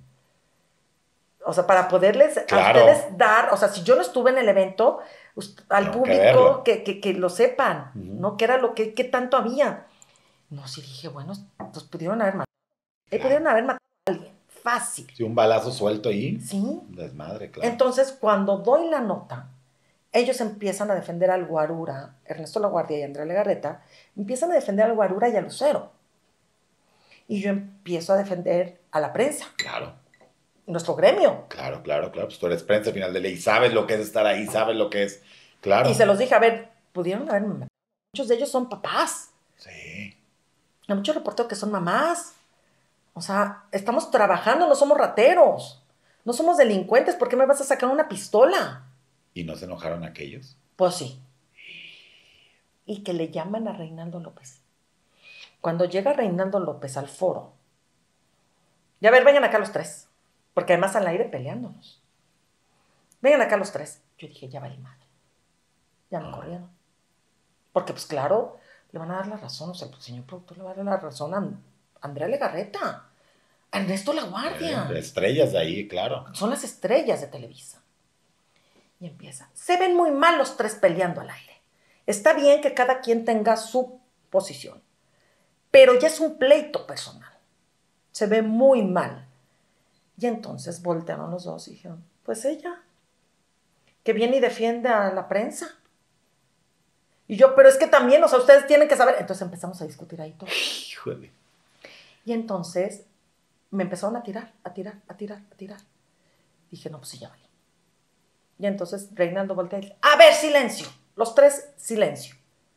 O sea, para poderles a ustedes dar, o sea, si yo no estuve en el evento, al público que lo sepan, ¿no? ¿Qué era qué tanto había? No, sí dije, bueno, pues pudieron haber matado. Pudieron haber matado a alguien, fácil. Sí, un balazo suelto ahí. Sí. Desmadre, claro. Entonces, cuando doy la nota, ellos empiezan a defender al Guarura, Ernesto Laguardia y Andrea Legarreta, empiezan a defender al Guarura y a Lucero. Y yo empiezo a defender a la prensa. Claro. Nuestro gremio. Claro. Pues tú eres prensa al final de ley, sabes lo que es estar ahí, sabes lo que es. Claro. Y se los dije, a ver, pudieron haberme matado. Muchos de ellos son papás. Sí. Hay muchos reporteros que son mamás. O sea, estamos trabajando, no somos rateros. No somos delincuentes. ¿Por qué me vas a sacar una pistola? ¿Y no se enojaron aquellos? Pues sí. Y que le llaman a Reinaldo López. Cuando llega Reinaldo López al foro, ya a ver, vengan acá los tres. Porque además al aire peleándonos. Vengan acá los tres. Yo dije, ya valí madre. Ya me corrieron. Porque, pues claro, le van a dar la razón. O sea, el señor productor le va a dar la razón a Andrea Legarreta, a Ernesto Laguardia. Estrellas de ahí, claro. Son las estrellas de Televisa. Y empieza. Se ven muy mal los tres peleando al aire. Está bien que cada quien tenga su posición. Pero ya es un pleito personal. Se ve muy mal. Y entonces voltearon los dos y dijeron, pues ella, que viene y defiende a la prensa. Y yo, pero es que también, o sea, ustedes tienen que saber. Entonces empezamos a discutir ahí todo. Híjole. Y entonces me empezaron a tirar. Dije, no, pues sí, ya vale. Y entonces Reinaldo voltea y dice, a ver, silencio. Los tres, silencio.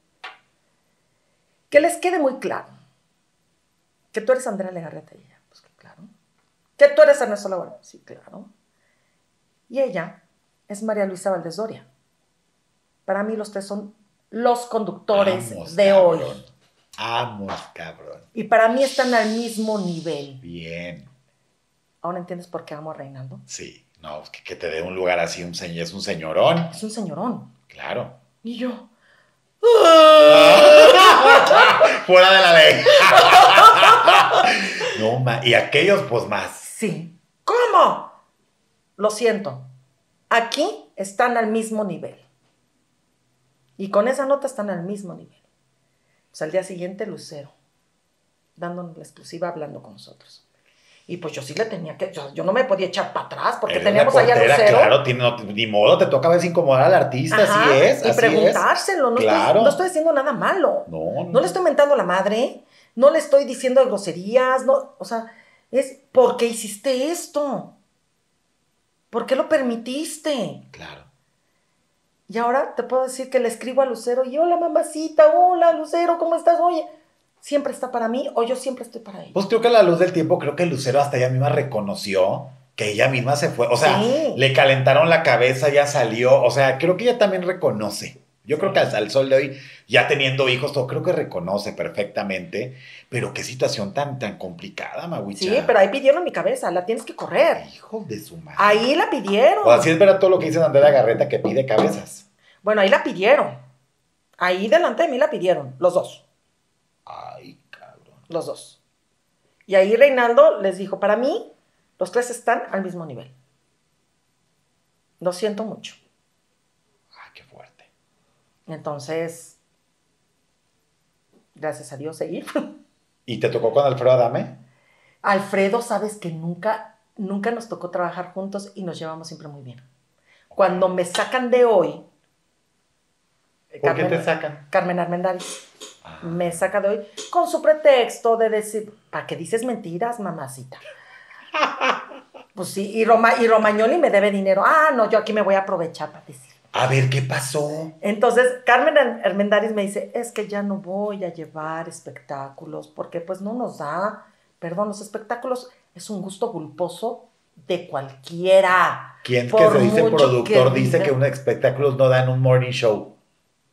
Que les quede muy claro que tú eres Andrea Legarreta y ella. Pues que claro. Que tú eres Ernesto Laguardia. Sí, claro. Y ella es María Luisa Valdés Doria. Para mí los tres son los conductores de cabrón. hoy. Amos, cabrón. Y para mí están al mismo nivel. Bien. ¿Ahora entiendes por qué amo a Reinaldo? Sí. No, que te dé un lugar así, es un señorón. Es un señorón. Claro. Y yo... Fuera de la ley. No, y aquellos, pues más. Sí. ¿Cómo? Lo siento. Aquí están al mismo nivel. Y con esa nota están al mismo nivel. Pues al día siguiente, Lucero, dándonos la exclusiva, hablando con nosotros. Y pues yo sí le tenía que... Yo no me podía echar para atrás porque teníamos allá a Lucero. Claro, ni modo, te toca a veces incomodar al artista, así es. Y preguntárselo, no estoy diciendo nada malo. No le estoy mentando la madre, no le estoy diciendo groserías, no, o sea, es ¿por qué hiciste esto? ¿Por qué lo permitiste? Claro. Y ahora te puedo decir que le escribo a Lucero y hola mamacita, hola Lucero, ¿cómo estás? Oye, ¿siempre está para mí o yo siempre estoy para ella? Pues creo que a la luz del tiempo, creo que Lucero hasta ella misma reconoció que ella misma se fue. O sea, le calentaron la cabeza, ya salió. O sea, creo que ella también reconoce. Yo creo que hasta el sol de hoy, ya teniendo hijos, todo, creo que reconoce perfectamente. Pero qué situación tan complicada, Mawicha. Sí, pero ahí pidieron mi cabeza, la tienes que correr. Hijo de su madre. Ahí la pidieron. Pues así es verdad todo lo que dice Andrea Legarreta, que pide cabezas. Bueno, ahí la pidieron. Ahí delante de mí la pidieron, los dos. Ay, cabrón. Los dos. Y ahí Reinaldo les dijo, para mí, los tres están al mismo nivel. Lo siento mucho. Ay, qué fuerte. Entonces, gracias a Dios, seguí. ¿Y te tocó con Alfredo Adame? Alfredo, sabes que nunca nos tocó trabajar juntos y nos llevamos siempre muy bien. Cuando me sacan de hoy... ¿Por qué te sacan? Carmen Armendáriz. Me saca de hoy con su pretexto de decir, ¿para qué dices mentiras, mamacita? Pues sí, y Romagnoli me debe dinero. Ah, no, yo aquí me voy a aprovechar para decir. A ver, ¿qué pasó? Entonces, Carmen Armendáriz me dice, es que ya no voy a llevar espectáculos, porque pues no nos da, perdón, los espectáculos es un gusto culposo de cualquiera. ¿Quién que se dice productor dice que un espectáculo no dan un morning show?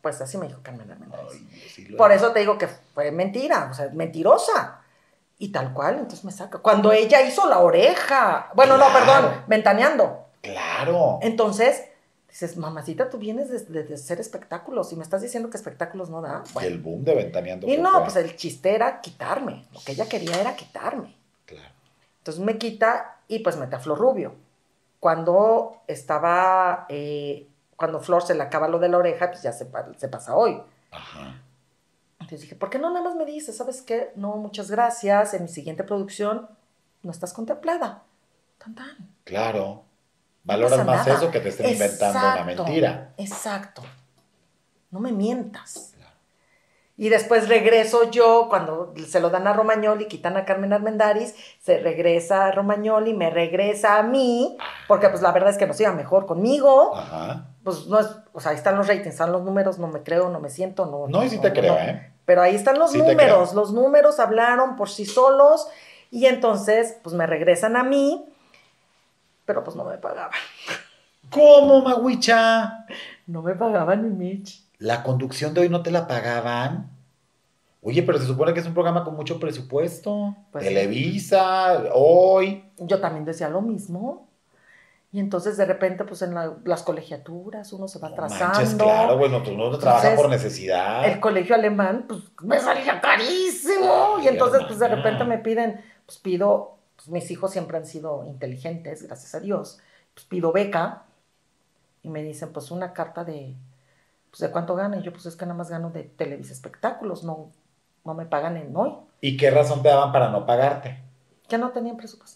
Pues así me dijo Carmen Armendáriz. Sí Por eso te digo que fue mentira, o sea, mentirosa. Y tal cual, entonces me saca. Cuando ella hizo la oreja. Bueno, claro. no, perdón, Ventaneando. Claro. Entonces, dices, mamacita, tú vienes de hacer espectáculos y me estás diciendo que espectáculos no da. Bueno. Y el boom de Ventaneando. Y no, pues el chiste era quitarme. Lo que ella quería era quitarme. Claro. Entonces me quita y pues mete a Flor Rubio. Cuando estaba, cuando Flor se le acaba lo de la oreja, pues ya se pasa hoy. Ajá. Entonces dije, ¿por qué no nada más me dices? ¿Sabes qué? No, muchas gracias. En mi siguiente producción no estás contemplada. Tan, tan. Claro. Valoras no más nada. Eso que te estén inventando una mentira. Exacto. No me mientas. Claro. Y después regreso yo, cuando se lo dan a Romagnoli, quitan a Carmen Armendáriz, se regresa a Romagnoli, me regresa a mí, porque pues la verdad es que nos iba mejor conmigo. Ajá. Pues no es, o sea, ahí están los ratings, están los números, no me creo, no me siento, no. No, y sí te creo, ¿eh? Pero ahí están los números hablaron por sí solos, y entonces, pues me regresan a mí, pero pues no me pagaban. ¿Cómo, Maguicha? No me pagaban mi Mitch. ¿La conducción de hoy no te la pagaban? Oye, pero se supone que es un programa con mucho presupuesto. Pues Televisa, sí. Hoy. Yo también decía lo mismo. Y entonces de repente, pues en las colegiaturas uno se va atrasando. Manches, claro, bueno, tú no trabajas por necesidad. El colegio alemán, pues me salía carísimo. Ay, y entonces, hermana, pues de repente me piden, pues pido, pues mis hijos siempre han sido inteligentes, gracias a Dios. Pues pido beca y me dicen, pues una carta de, pues de cuánto gano. Y yo, pues es que nada más gano de Televisa Espectáculos, no me pagan en hoy. ¿Y qué razón te daban para no pagarte? Que no tenían presupuesto.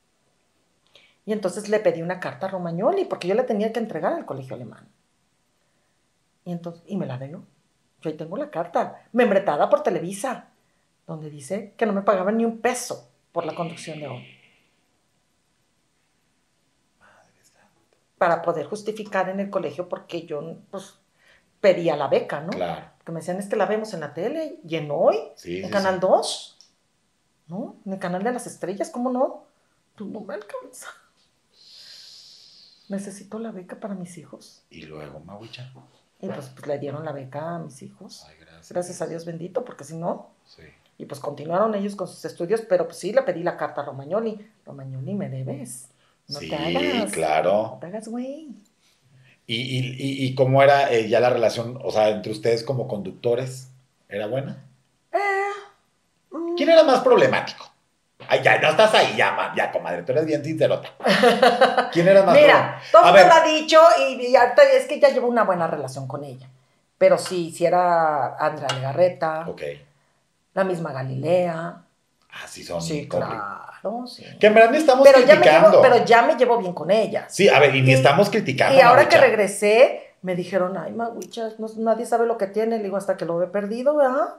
Y entonces le pedí una carta a Romagnoli, porque yo le tenía que entregar al colegio alemán. Y me la dio. Yo ahí tengo la carta, membretada por Televisa, donde dice que no me pagaban ni un peso por la conducción de hoy. Madre santa. Para poder justificar en el colegio porque yo, pues, pedía la beca, ¿no? Claro. Porque me decían, es que la vemos en la tele, y en hoy, sí, en Canal 2, ¿no? En el Canal de las Estrellas, ¿cómo no? Pues no me alcanza. Necesito la beca para mis hijos. ¿Y luego, Maguicha? Y pues le dieron la beca a mis hijos. Ay, gracias. Gracias a Dios bendito, porque si no... Sí. Y pues continuaron ellos con sus estudios, pero pues sí le pedí la carta a Romagnoli. Romagnoli, me debes. No sí, te hagas. Claro. No te hagas, güey. ¿Y cómo era ya la relación, o sea, entre ustedes como conductores? ¿Era buena? ¿Quién era más problemático? Ay, ya, no estás ahí, ya, comadre, tú eres bien sincerota. ¿Quién era más Mira, todo el mundo lo ha dicho y ahorita es que ya llevo una buena relación con ella. Pero sí era Andrea Legarreta. Ok. La misma Galilea. Ah, sí son. Sí, claro, sí. Que en verdad ni estamos criticando. Pero ya me llevo bien con ella. Sí, a ver, y ni estamos criticando. Y ahora que regresé, me dijeron, ay, Maguicha, nadie sabe lo que tiene. Le digo, hasta que lo he perdido, ¿verdad?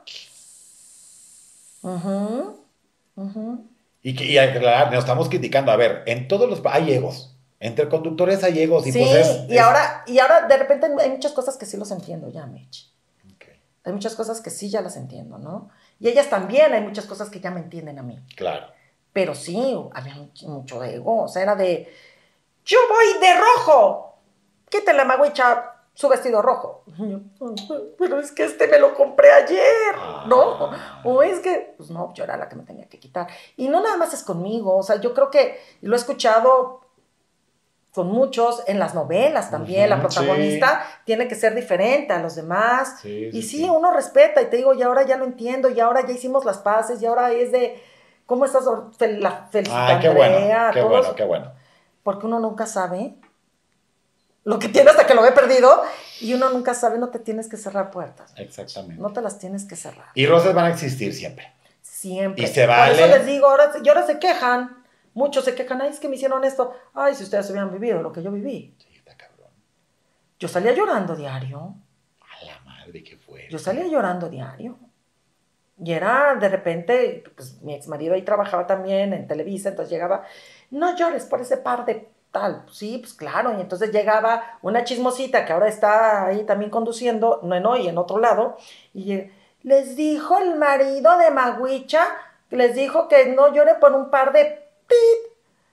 Y aclarar, no estamos criticando. A ver, en todos los... hay egos. Entre conductores hay egos. Y sí, pues y ahora de repente hay muchas cosas que sí los entiendo ya, Mitch. Okay. Hay muchas cosas que sí ya las entiendo, ¿no? Y ellas también, hay muchas cosas que ya me entienden a mí. Claro. Pero sí, había mucho ego. O sea, era de, yo voy de rojo. Quítale, Maguicha, su vestido rojo. Pero es que me lo compré ayer, ¿no? O es que, pues no, yo era la que me tenía que quitar. Y no nada más es conmigo. O sea, yo creo que lo he escuchado con muchos, en las novelas también, la protagonista tiene que ser diferente a los demás, y sí, uno respeta, y te digo, y ahora ya lo entiendo, y ahora ya hicimos las paces, y ahora es de, ¿cómo estás? La felicita qué Andrea, bueno, qué bueno. Porque uno nunca sabe lo que tiene hasta que lo he perdido, y uno nunca sabe, no te tienes que cerrar puertas. Exactamente. No te las tienes que cerrar. Y roces van a existir siempre. Siempre. Y se vale. Por eso les digo, ahora se quejan. Muchos se quejan, ay, es que me hicieron esto. Ay, si ustedes hubieran vivido lo que yo viví. Sí, está cabrón. Yo salía llorando diario. A la madre, qué fuerte. Yo salía llorando diario. Y era, de repente, pues mi exmarido ahí trabajaba también en Televisa, entonces llegaba, no llores por ese par de tal. Sí, pues claro. Y entonces llegaba una chismosita que ahora está ahí también conduciendo, no en hoy, en otro lado, y les dijo el marido de Maguicha, les dijo que no llore por un par de ¡pip!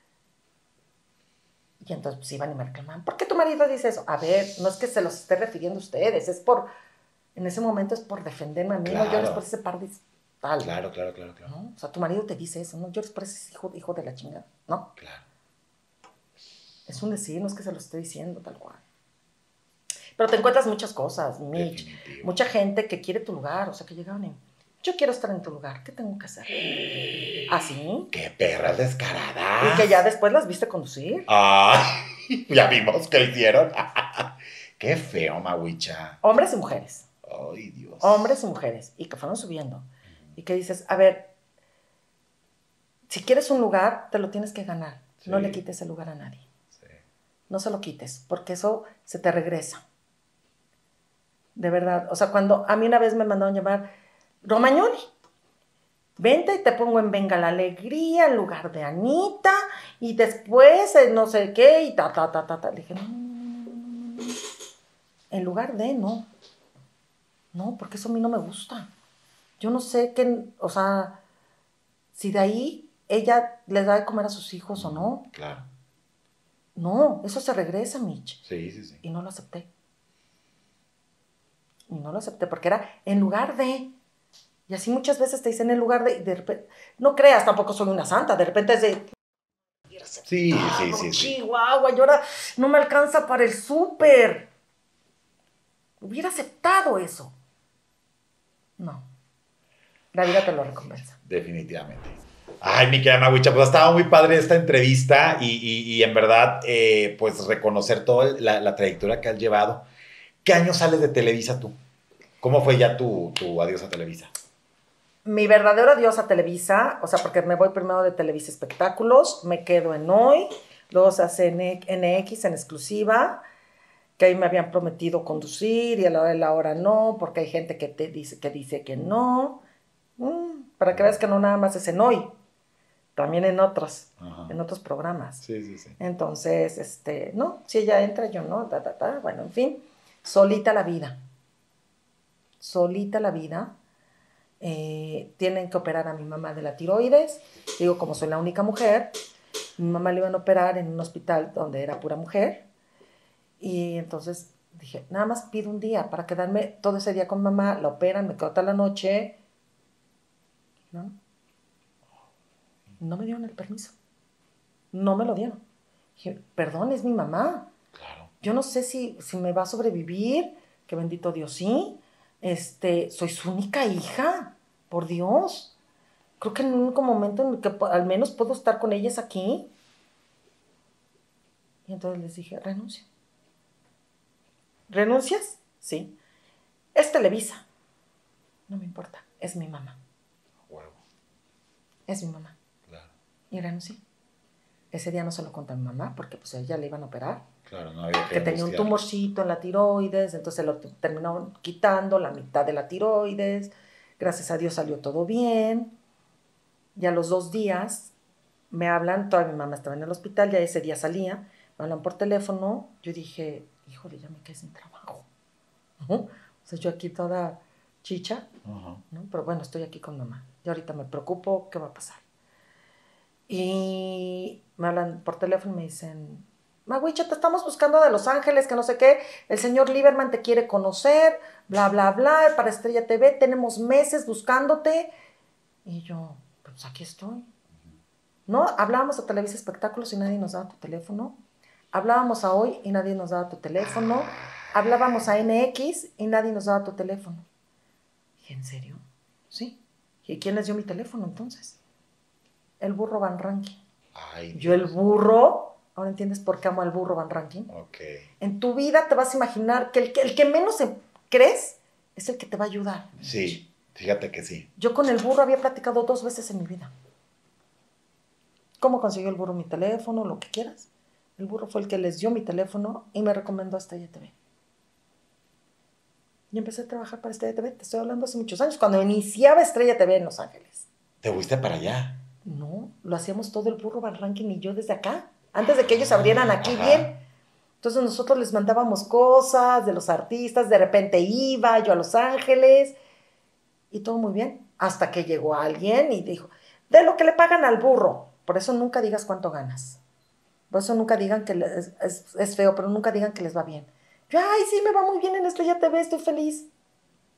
Y entonces pues iban y me reclamaban, ¿por qué tu marido dice eso? A ver, no es que se los esté refiriendo a ustedes, es por en ese momento es por defenderme a mí, no llores por ese par de tal. Claro. ¿No? O sea, tu marido te dice eso, no llores por ese hijo de la chingada, ¿no? Claro. Es un decir, no es que se lo esté diciendo tal cual. Pero te encuentras muchas cosas, Mitch. Definitivo. Mucha gente que quiere tu lugar, o sea, que llegaron y... Yo quiero estar en tu lugar, ¿qué tengo que hacer? ¿Así? ¡Qué perras descaradas! Y que ya después las viste conducir. ¡Ay! Ya vimos qué hicieron. ¡Qué feo, Mawicha! Hombres y mujeres. ¡Ay, Dios! Hombres y mujeres. Y que fueron subiendo. Y que dices, a ver, si quieres un lugar, te lo tienes que ganar. Sí. No le quites el lugar a nadie. Sí. No se lo quites, porque eso se te regresa. De verdad. O sea, cuando a mí una vez me mandaron llamar Romagnoli, vente y te pongo en Venga la Alegría en lugar de Anita, y después no sé qué, y ta. Le dije, no. En lugar de, no. No, porque eso a mí no me gusta. Yo no sé qué, o sea, si de ahí ella les da de comer a sus hijos o no. Claro. No, eso se regresa, Mitch. Sí. Y no lo acepté. Porque era en lugar de. Y así muchas veces te dicen en lugar de. Y de repente, no creas, tampoco soy una santa. De repente es de. Sí. Chihuahua, y ahora no me alcanza para el súper. Hubiera aceptado eso. No. La vida te lo recompensa. Definitivamente. Ay, mi querida Mawicha, pues ha estado muy padre esta entrevista y en verdad, pues reconocer toda la trayectoria que has llevado. ¿Qué año sales de Televisa tú? ¿Cómo fue ya tu adiós a Televisa? Mi verdadero adiós a Televisa, o sea, porque me voy primero de Televisa Espectáculos, me quedo en Hoy, luego se hace NX en exclusiva, que ahí me habían prometido conducir y a la hora no, porque hay gente que te dice que no. Para que veas que no nada más es en Hoy, también en otros programas. Sí. Entonces, no, si ella entra, yo no, bueno, en fin, solita la vida. Tienen que operar a mi mamá de la tiroides. Digo, como soy la única mujer, mi mamá le iban a operar en un hospital donde era pura mujer. Y entonces dije, nada más pido un día para quedarme todo ese día con mamá. La operan, me quedo toda la noche. No me dieron el permiso. No me lo dieron. Dije, perdón, es mi mamá. Claro. Yo no sé si me va a sobrevivir, que bendito Dios sí. Soy su única hija, por Dios. Creo que en un único momento en el que al menos puedo estar con ellas aquí. Y entonces les dije, renuncio. ¿Renuncias? Sí. Es Televisa. No me importa, es mi mamá. Huevo. Es mi mamá. Claro. Y renuncié. Ese día no se lo conté a mi mamá porque pues a ella le iban a operar. Claro, no había que tenía un tumorcito en la tiroides, entonces lo terminaron quitando la mitad de la tiroides. Gracias a Dios salió todo bien. Y a los 2 días me hablan, toda mi mamá estaba en el hospital, ya ese día salía, me hablan por teléfono. Yo dije, híjole, ya me quedé sin trabajo. O sea, yo aquí toda chicha, ¿no? Pero bueno, estoy aquí con mamá. Y ahorita me preocupo, ¿qué va a pasar? Y me hablan por teléfono y me dicen, Mawicha, te estamos buscando de Los Ángeles, que no sé qué, el señor Lieberman te quiere conocer, bla, bla, bla, para Estrella TV, tenemos meses buscándote. Y yo, pues aquí estoy. ¿No? Hablábamos a Televisa Espectáculos y nadie nos daba tu teléfono. Hablábamos a Hoy y nadie nos daba tu teléfono. Hablábamos a NX y nadie nos daba tu teléfono. Dije, ¿en serio? Sí. ¿Y quién les dio mi teléfono entonces? El burro Van Ranking. Ay, yo el burro... Ahora entiendes por qué amo al burro Van Ranking. Okay. En tu vida te vas a imaginar que el que menos crees es el que te va a ayudar. Sí, fíjate que sí. Yo con el burro había platicado 2 veces en mi vida. ¿Cómo consiguió el burro mi teléfono? Lo que quieras. El burro fue el que les dio mi teléfono y me recomendó a Estrella TV. Y empecé a trabajar para Estrella TV. Te estoy hablando hace muchos años, cuando iniciaba Estrella TV en Los Ángeles. ¿Te fuiste para allá? No, lo hacíamos todo el burro Van Ranking y yo desde acá. Antes de que ellos abrieran aquí bien. Entonces nosotros les mandábamos cosas de los artistas, de repente iba yo a Los Ángeles y todo muy bien. Hasta que llegó alguien y dijo, de lo que le pagan al burro. Por eso nunca digas cuánto ganas. Por eso nunca digan que es feo, pero nunca digan que les va bien. Yo, ay, sí, me va muy bien en Estrella TV, estoy feliz.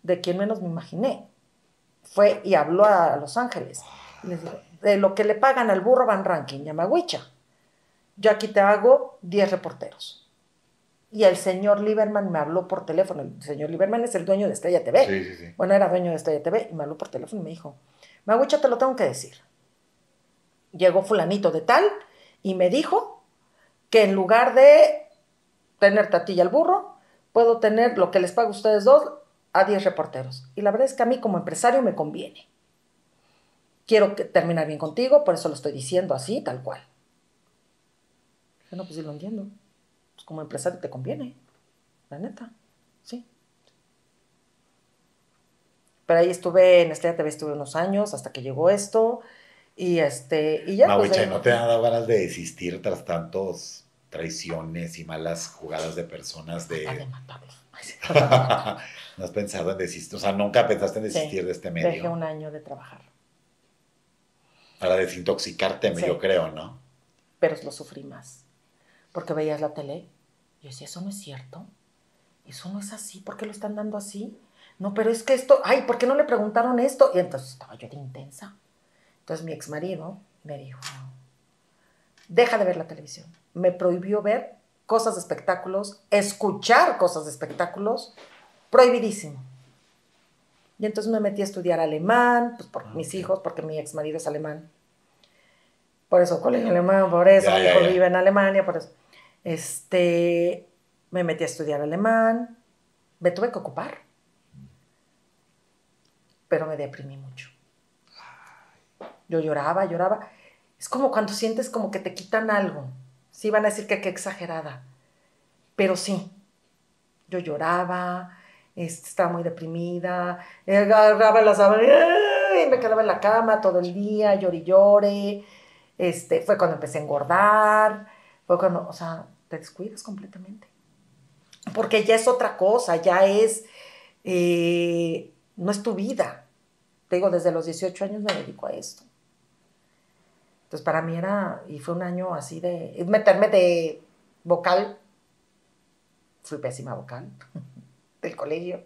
de quien menos me imaginé. Fue y habló a Los Ángeles. Y les dijo, de lo que le pagan al burro Van Rankin, Yamaguicha, yo aquí te hago 10 reporteros. Y el señor Lieberman me habló por teléfono. El señor Lieberman es el dueño de Estrella TV. Sí. Bueno, era dueño de Estrella TV. Y me habló por teléfono y me dijo, Maguicha, te lo tengo que decir. Llegó fulanito de tal y me dijo que en lugar de tener tatilla al burro, puedo tener lo que les pago a ustedes dos a 10 reporteros. Y la verdad es que a mí como empresario me conviene. Quiero terminar bien contigo, por eso lo estoy diciendo así, tal cual. Dije, no, pues sí lo entiendo. Pues como empresario te conviene, la neta, sí. Pero ahí estuve, en Estrella TV estuve unos años, hasta que llegó esto, y ya. Mawicha, pues, ¿no te ha dado ganas de desistir tras tantos traiciones y malas jugadas de personas de matarlos. ¿No has pensado en desistir? O sea, ¿nunca pensaste en desistir de este medio? Dejé un año de trabajar. Para desintoxicarte, yo creo, ¿no? Pero lo sufrí más. Porque veías la tele, yo decía, eso no es cierto, eso no es así, ¿por qué lo están dando así? No, pero es que esto, ay, ¿por qué no le preguntaron esto? Y entonces estaba yo de intensa. Entonces mi exmarido me dijo, deja de ver la televisión. Me prohibió ver cosas de espectáculos, escuchar cosas de espectáculos, prohibidísimo. Y entonces me metí a estudiar alemán, pues por mis hijos, porque mi exmarido es alemán. Por eso colegio alemán, por eso mi hijo vive en Alemania, por eso. Me metí a estudiar alemán, me tuve que ocupar, pero me deprimí mucho. Yo lloraba. Es como cuando sientes como que te quitan algo. Sí, van a decir que qué exagerada, pero sí. Yo lloraba, estaba muy deprimida, agarraba las sábanas y me quedaba en la cama todo el día, llore. Fue cuando empecé a engordar, fue cuando, o sea, te descuidas completamente. Porque ya es otra cosa, ya es, no es tu vida. Te digo, desde los 18 años me dedico a esto. Entonces para mí y fue un año así de, meterme de vocal, fui pésima vocal, del colegio.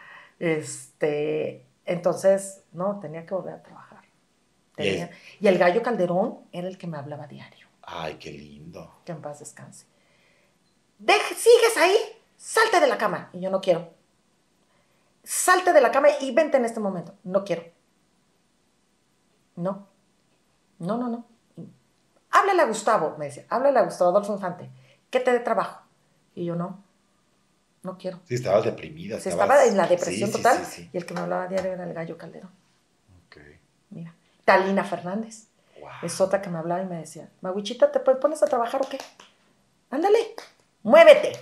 Entonces, no, tenía que volver a trabajar. Y el Gallo Calderón era el que me hablaba diario. Ay, qué lindo. Que en paz descanse. ¿Sigues ahí? Salte de la cama. Y yo no quiero. Salte de la cama y vente en este momento. No quiero. No. Háblale a Gustavo, me decía. Háblale a Gustavo Adolfo Infante. Que te dé trabajo. Y yo no quiero. Sí, estabas deprimida. Sí, estaba en la depresión total. Sí. Y el que me hablaba diario era el Gallo Calderón. Okay. Mira. Talina Fernández. Wow. Es otra que me hablaba y me decía, Maguichita, ¿te pones a trabajar o qué? Ándale, muévete.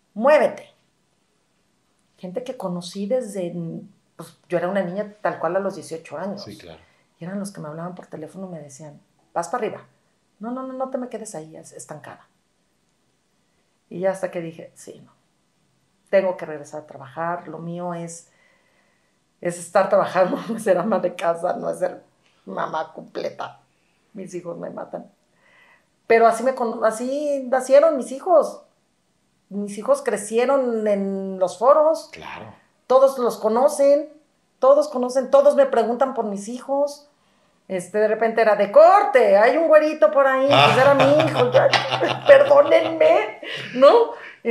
Gente que conocí desde, pues yo era una niña tal cual a los 18 años. Sí, claro. Y eran los que me hablaban por teléfono y me decían, vas para arriba. No te me quedes ahí estancada. Y ya hasta que dije, sí, no. Tengo que regresar a trabajar. Lo mío es estar trabajando, no es ser ama de casa, no es ser mamá completa. Mis hijos me matan. Pero así nacieron mis hijos. Mis hijos crecieron en los foros. Claro. Todos los conocen. Todos me preguntan por mis hijos. De repente era de corte, hay un güerito por ahí, pues era mi hijo. Perdónenme, ¿no?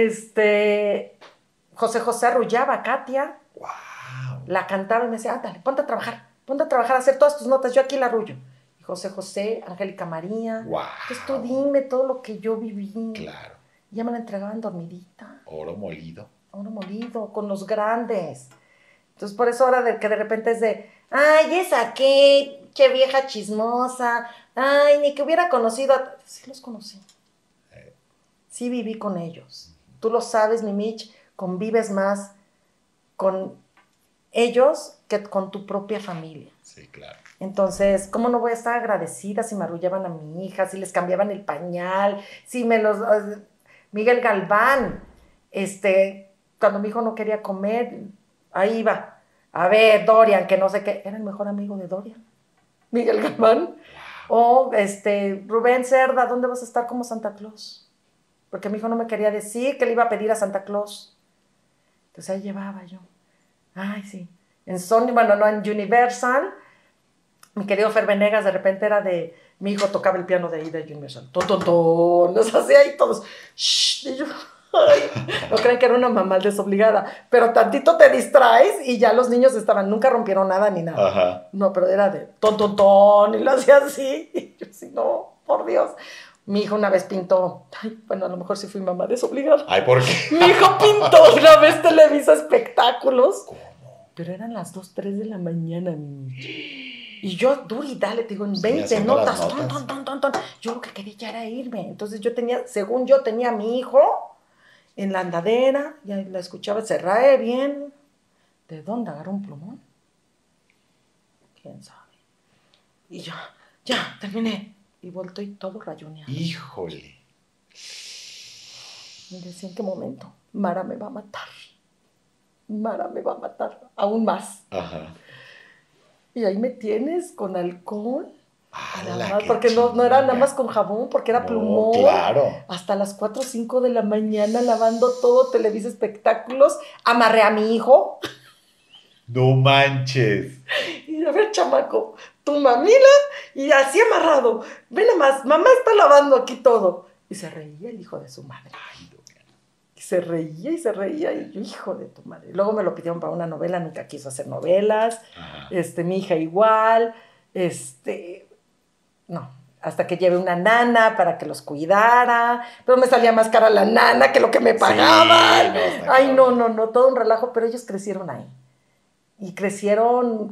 José arrullaba a Katia. Wow. La cantaba y me decía, ándale, ponte a trabajar, a hacer todas tus notas, yo aquí la arrullo. Y José, Angélica María. Wow. Entonces tú dime todo lo que yo viví. Claro. Ya me la entregaban dormidita. Oro molido, con los grandes. Entonces por eso ahora que de repente es de, ay, esa qué vieja chismosa, ay, ni que hubiera conocido. Sí los conocí. Sí viví con ellos. Tú lo sabes, mi Mitch, convives más con ellos que con tu propia familia. Sí, claro. Entonces, ¿cómo no voy a estar agradecida si me arrullaban a mi hija, si les cambiaban el pañal, si Miguel Galván, cuando mi hijo no quería comer, ahí iba. A ver, Dorian, que no sé qué, era el mejor amigo de Dorian, Miguel Galván. O Rubén Cerda, ¿dónde vas a estar como Santa Claus? Porque mi hijo no me quería decir que le iba a pedir a Santa Claus. Entonces ahí llevaba yo. Ay, sí. En Sony, bueno, no, en Universal, mi querido Fer Venegas de repente era de, mi hijo tocaba el piano de ahí de Universal, ton, ton, ton, nos hacía ahí todos, shh, y yo, ay, no creen que era una mamá desobligada, pero tantito te distraes y ya los niños estaban, nunca rompieron nada ni nada. Ajá. No, pero era de ton, ton, ton, y lo hacía así, y yo así, no, por Dios. Mi hijo una vez pintó, ay, bueno, a lo mejor sí fui mamá desobligada. Ay, ¿por qué? Mi hijo pintó una vez Televisa Espectáculos. ¿Cómo? Pero eran las 2, 3 de la mañana, niño. Y yo, duro y dale, te digo, en 20 notas, ton, ton, ton, ton, ton. Yo lo que quería ya era irme. Entonces yo tenía, según yo tenía a mi hijo en la andadera, ya la escuchaba, se rae bien. ¿De dónde agarró un plumón? ¿Quién sabe? Y yo, ya, terminé. Y vuelto y todo rayoneado. Híjole. Y decía, ¿en qué momento? Mara me va a matar. Mara me va a matar. Aún más. Ajá. Y ahí me tienes con alcohol. ¡Hala, qué porque no era nada más chinga! con jabón, porque era plumón. Claro. Hasta las 4 o 5 de la mañana lavando todo Televisa Espectáculos. Amarré a mi hijo. No manches. Y a ver, chamaco, tu mamila y así amarrado. Ve nada más, mamá está lavando aquí todo. Y se reía el hijo de su madre. Ay, no. Y se reía y se reía. Y yo, hijo de tu madre. Luego me lo pidieron para una novela, nunca quiso hacer novelas. Ajá. Mi hija igual. No, hasta que lleve una nana para que los cuidara, pero me salía más cara la nana que lo que me pagaban. Sí, no, ay, no, todo un relajo, pero ellos crecieron ahí. Y crecieron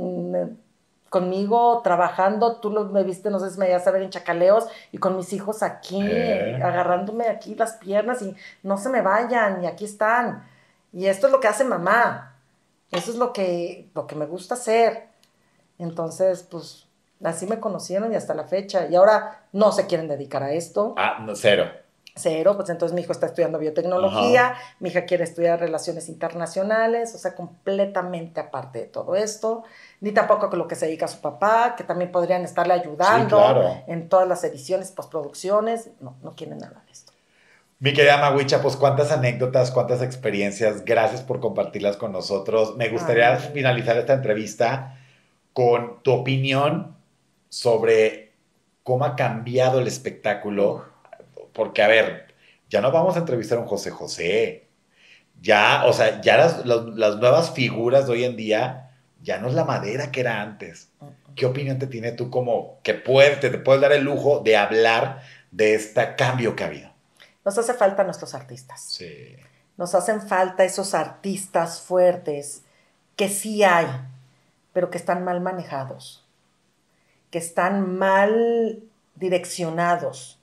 conmigo trabajando, tú me viste, no sé si me ibas a ver en Chacaleos, y con mis hijos aquí, agarrándome aquí las piernas y no se me vayan, y aquí están. Y esto es lo que hace mamá, eso es lo que me gusta hacer. Entonces, pues, así me conocieron y hasta la fecha. Y ahora no se quieren dedicar a esto. Ah, no, cero. Cero, pues entonces mi hijo está estudiando biotecnología, ajá, mi hija quiere estudiar relaciones internacionales, o sea, completamente aparte de todo esto, ni tampoco con lo que se dedica a su papá, que también podrían estarle ayudando, sí, claro, en todas las ediciones, postproducciones, no quieren nada de esto. Mi querida Mawicha, pues cuántas anécdotas, cuántas experiencias, gracias por compartirlas con nosotros. Me gustaría finalizar esta entrevista con tu opinión sobre cómo ha cambiado el espectáculo. Porque, a ver, ya no vamos a entrevistar a un José José. Ya, o sea, ya las nuevas figuras de hoy en día ya no es la madera que era antes. ¿Qué opinión te tiene tú como que te puedes dar el lujo de hablar de este cambio que ha habido? Nos hace falta nuestros artistas. Sí. Nos hacen falta esos artistas fuertes que sí hay, pero que están mal manejados, que están mal direccionados.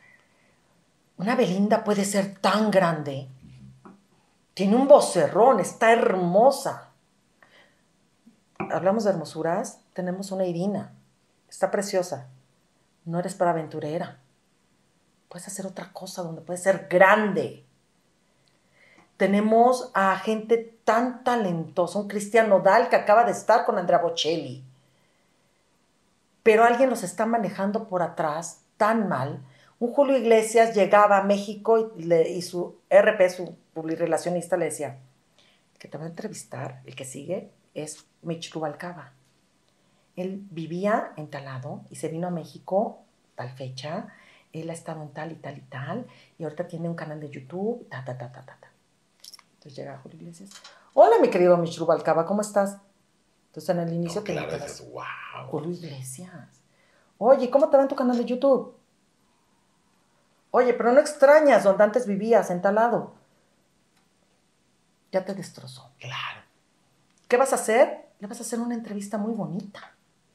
Una Belinda puede ser tan grande, tiene un vocerrón, está hermosa. Hablamos de hermosuras, tenemos una Irina, está preciosa, no eres para aventurera, puedes hacer otra cosa donde puedes ser grande. Tenemos a gente tan talentosa, un Cristian Nodal que acaba de estar con Andrea Bocelli, pero alguien los está manejando por atrás tan mal. Un Julio Iglesias llegaba a México y su RP, su publirelacionista, le decía, el que te va a entrevistar, el que sigue, es Mitch Rubalcaba. Él vivía en tal lado y se vino a México tal fecha, él ha estado en tal y tal y tal, y ahorita tiene un canal de YouTube, Entonces llega Julio Iglesias, hola mi querido Mitch Rubalcaba, ¿cómo estás? Entonces en el inicio te dices, wow. Julio Iglesias, oye, ¿cómo te va en tu canal de YouTube? Oye, pero no extrañas donde antes vivías, en tal lado. Ya te destrozó. Claro. ¿Qué vas a hacer? Le vas a hacer una entrevista muy bonita.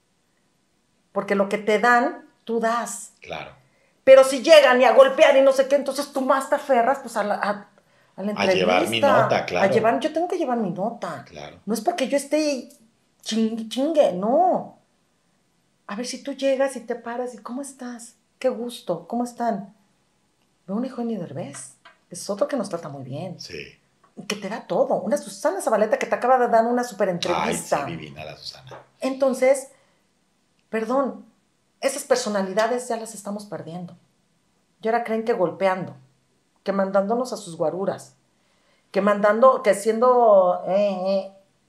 Porque lo que te dan, tú das. Claro. Pero si llegan y a golpear y no sé qué, entonces tú más te aferras pues, a la entrevista. A llevar mi nota, claro. Yo tengo que llevar mi nota. Claro. No es porque yo esté chingue, no. A ver si tú llegas y te paras y ¿cómo estás? Qué gusto, ¿cómo están? Veo un Eugenio Derbez, es otro que nos trata muy bien. Sí. Que te da todo. Una Susana Zabaleta que te acaba de dar una súper entrevista. Ay, sí, divina la Susana. Entonces, perdón, esas personalidades ya las estamos perdiendo. Y ahora creen que golpeando, que mandándonos a sus guaruras, que siendo...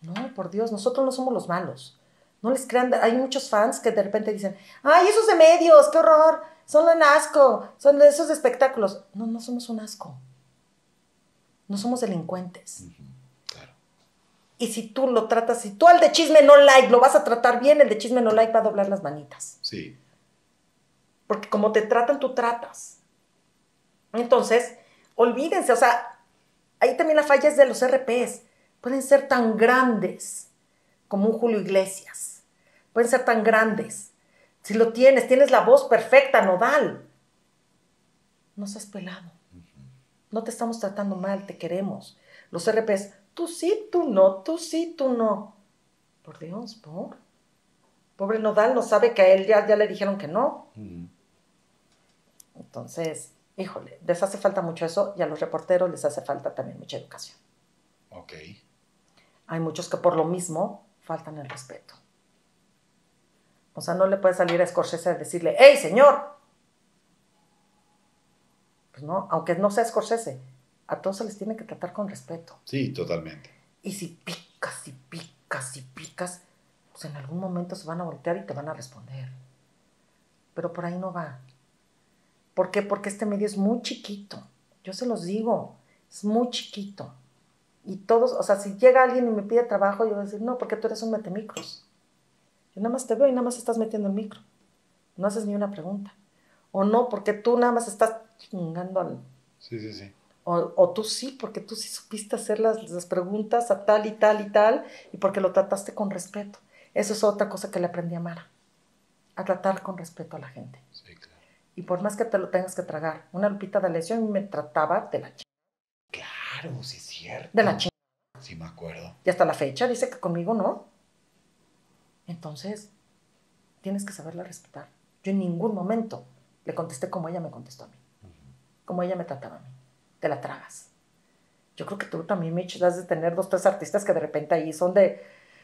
No, por Dios, nosotros no somos los malos. No les crean, hay muchos fans que de repente dicen, ¡ay, esos de medios, qué horror! Son un asco, son de esos de espectáculos. No, no somos un asco. No somos delincuentes. Claro. Y si tú lo tratas, si tú al de chisme no like lo vas a tratar bien, el de chisme no like va a doblar las manitas. Sí. Porque como te tratan, tú tratas. Entonces, olvídense, o sea, ahí también la falla es de los RPs. Pueden ser tan grandes como un Julio Iglesias. Pueden ser tan grandes. Si lo tienes la voz perfecta, Nodal. No seas pelado. No te estamos tratando mal, te queremos. Los RPs, tú sí, tú no, tú sí, tú no. Por Dios, pobre Nodal no sabe que a él ya le dijeron que no. Entonces, híjole, les hace falta mucho eso y a los reporteros les hace falta también mucha educación. Ok. Hay muchos que por lo mismo faltan el respeto. O sea, no le puede salir a Scorsese a decirle, ¡hey, señor! Pues no, aunque no sea Scorsese, a todos se les tiene que tratar con respeto. Sí, totalmente. Y si picas y picas y picas, pues en algún momento se van a voltear y te van a responder. Pero por ahí no va. ¿Por qué? Porque este medio es muy chiquito. Yo se los digo, es muy chiquito. Y todos, o sea, si llega alguien y me pide trabajo, yo voy a decir, no, porque tú eres un metemicros. Yo nada más te veo y nada más estás metiendo el micro. No haces ni una pregunta. O no, porque tú nada más estás chingando al... Sí. O tú sí, porque tú sí supiste hacer las preguntas a tal y tal y tal, y porque lo trataste con respeto. Eso es otra cosa que le aprendí a Mara. A tratar con respeto a la gente. Sí, claro. Y por más que te lo tengas que tragar, una Lupita D'Alessio me trataba de la chingada. Claro, sí es cierto. De la chingada. Sí me acuerdo. Y hasta la fecha dice que conmigo no. Entonces, tienes que saberla respetar. Yo en ningún momento le contesté como ella me contestó a mí. Como ella me trataba a mí. Te la tragas. Yo creo que tú también, Mitch, has de tener 2, 3 artistas que de repente ahí son de...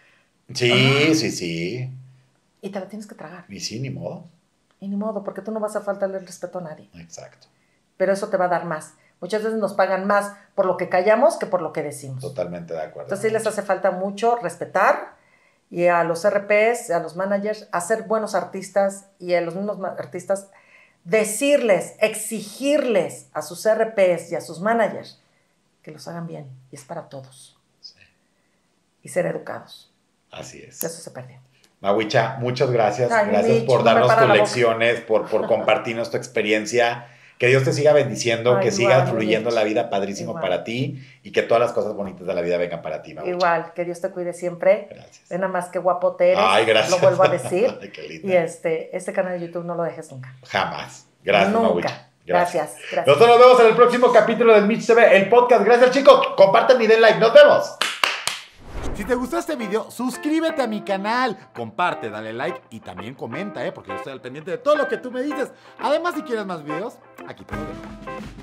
Sí, sí. Y te la tienes que tragar. Y sí, ni modo. Y ni modo, porque tú no vas a faltarle el respeto a nadie. Exacto. Pero eso te va a dar más. Muchas veces nos pagan más por lo que callamos que por lo que decimos. Totalmente de acuerdo. Entonces sí les hace falta mucho respetar y a los RPs, a los managers, a ser buenos artistas y a los mismos artistas decirles, exigirles a sus RPs y a sus managers que los hagan bien. Y es para todos. Sí. Y ser educados. Así es. Eso se perdió. Mawicha, muchas gracias. Ay, gracias Mitch, por no darnos tus la lecciones, por compartirnos tu experiencia. Que Dios te siga bendiciendo, que siga fluyendo la vida padrísimo para ti y que todas las cosas bonitas de la vida vengan para ti, Mawicha. Igual, que Dios te cuide siempre. Gracias. Ve nada más que guapo te eres. Ay, gracias. Lo vuelvo a decir. Ay, qué linda. Y este canal de YouTube no lo dejes nunca. Jamás. Gracias, nunca. Mawicha. Gracias. Nosotros nos vemos en el próximo capítulo del Mitch TV, el podcast. Gracias, chicos. Compartan y den like. Nos vemos. Si te gustó este video, suscríbete a mi canal, comparte, dale like y también comenta, porque yo estoy al pendiente de todo lo que tú me dices. Además, si quieres más videos, aquí te lo dejo.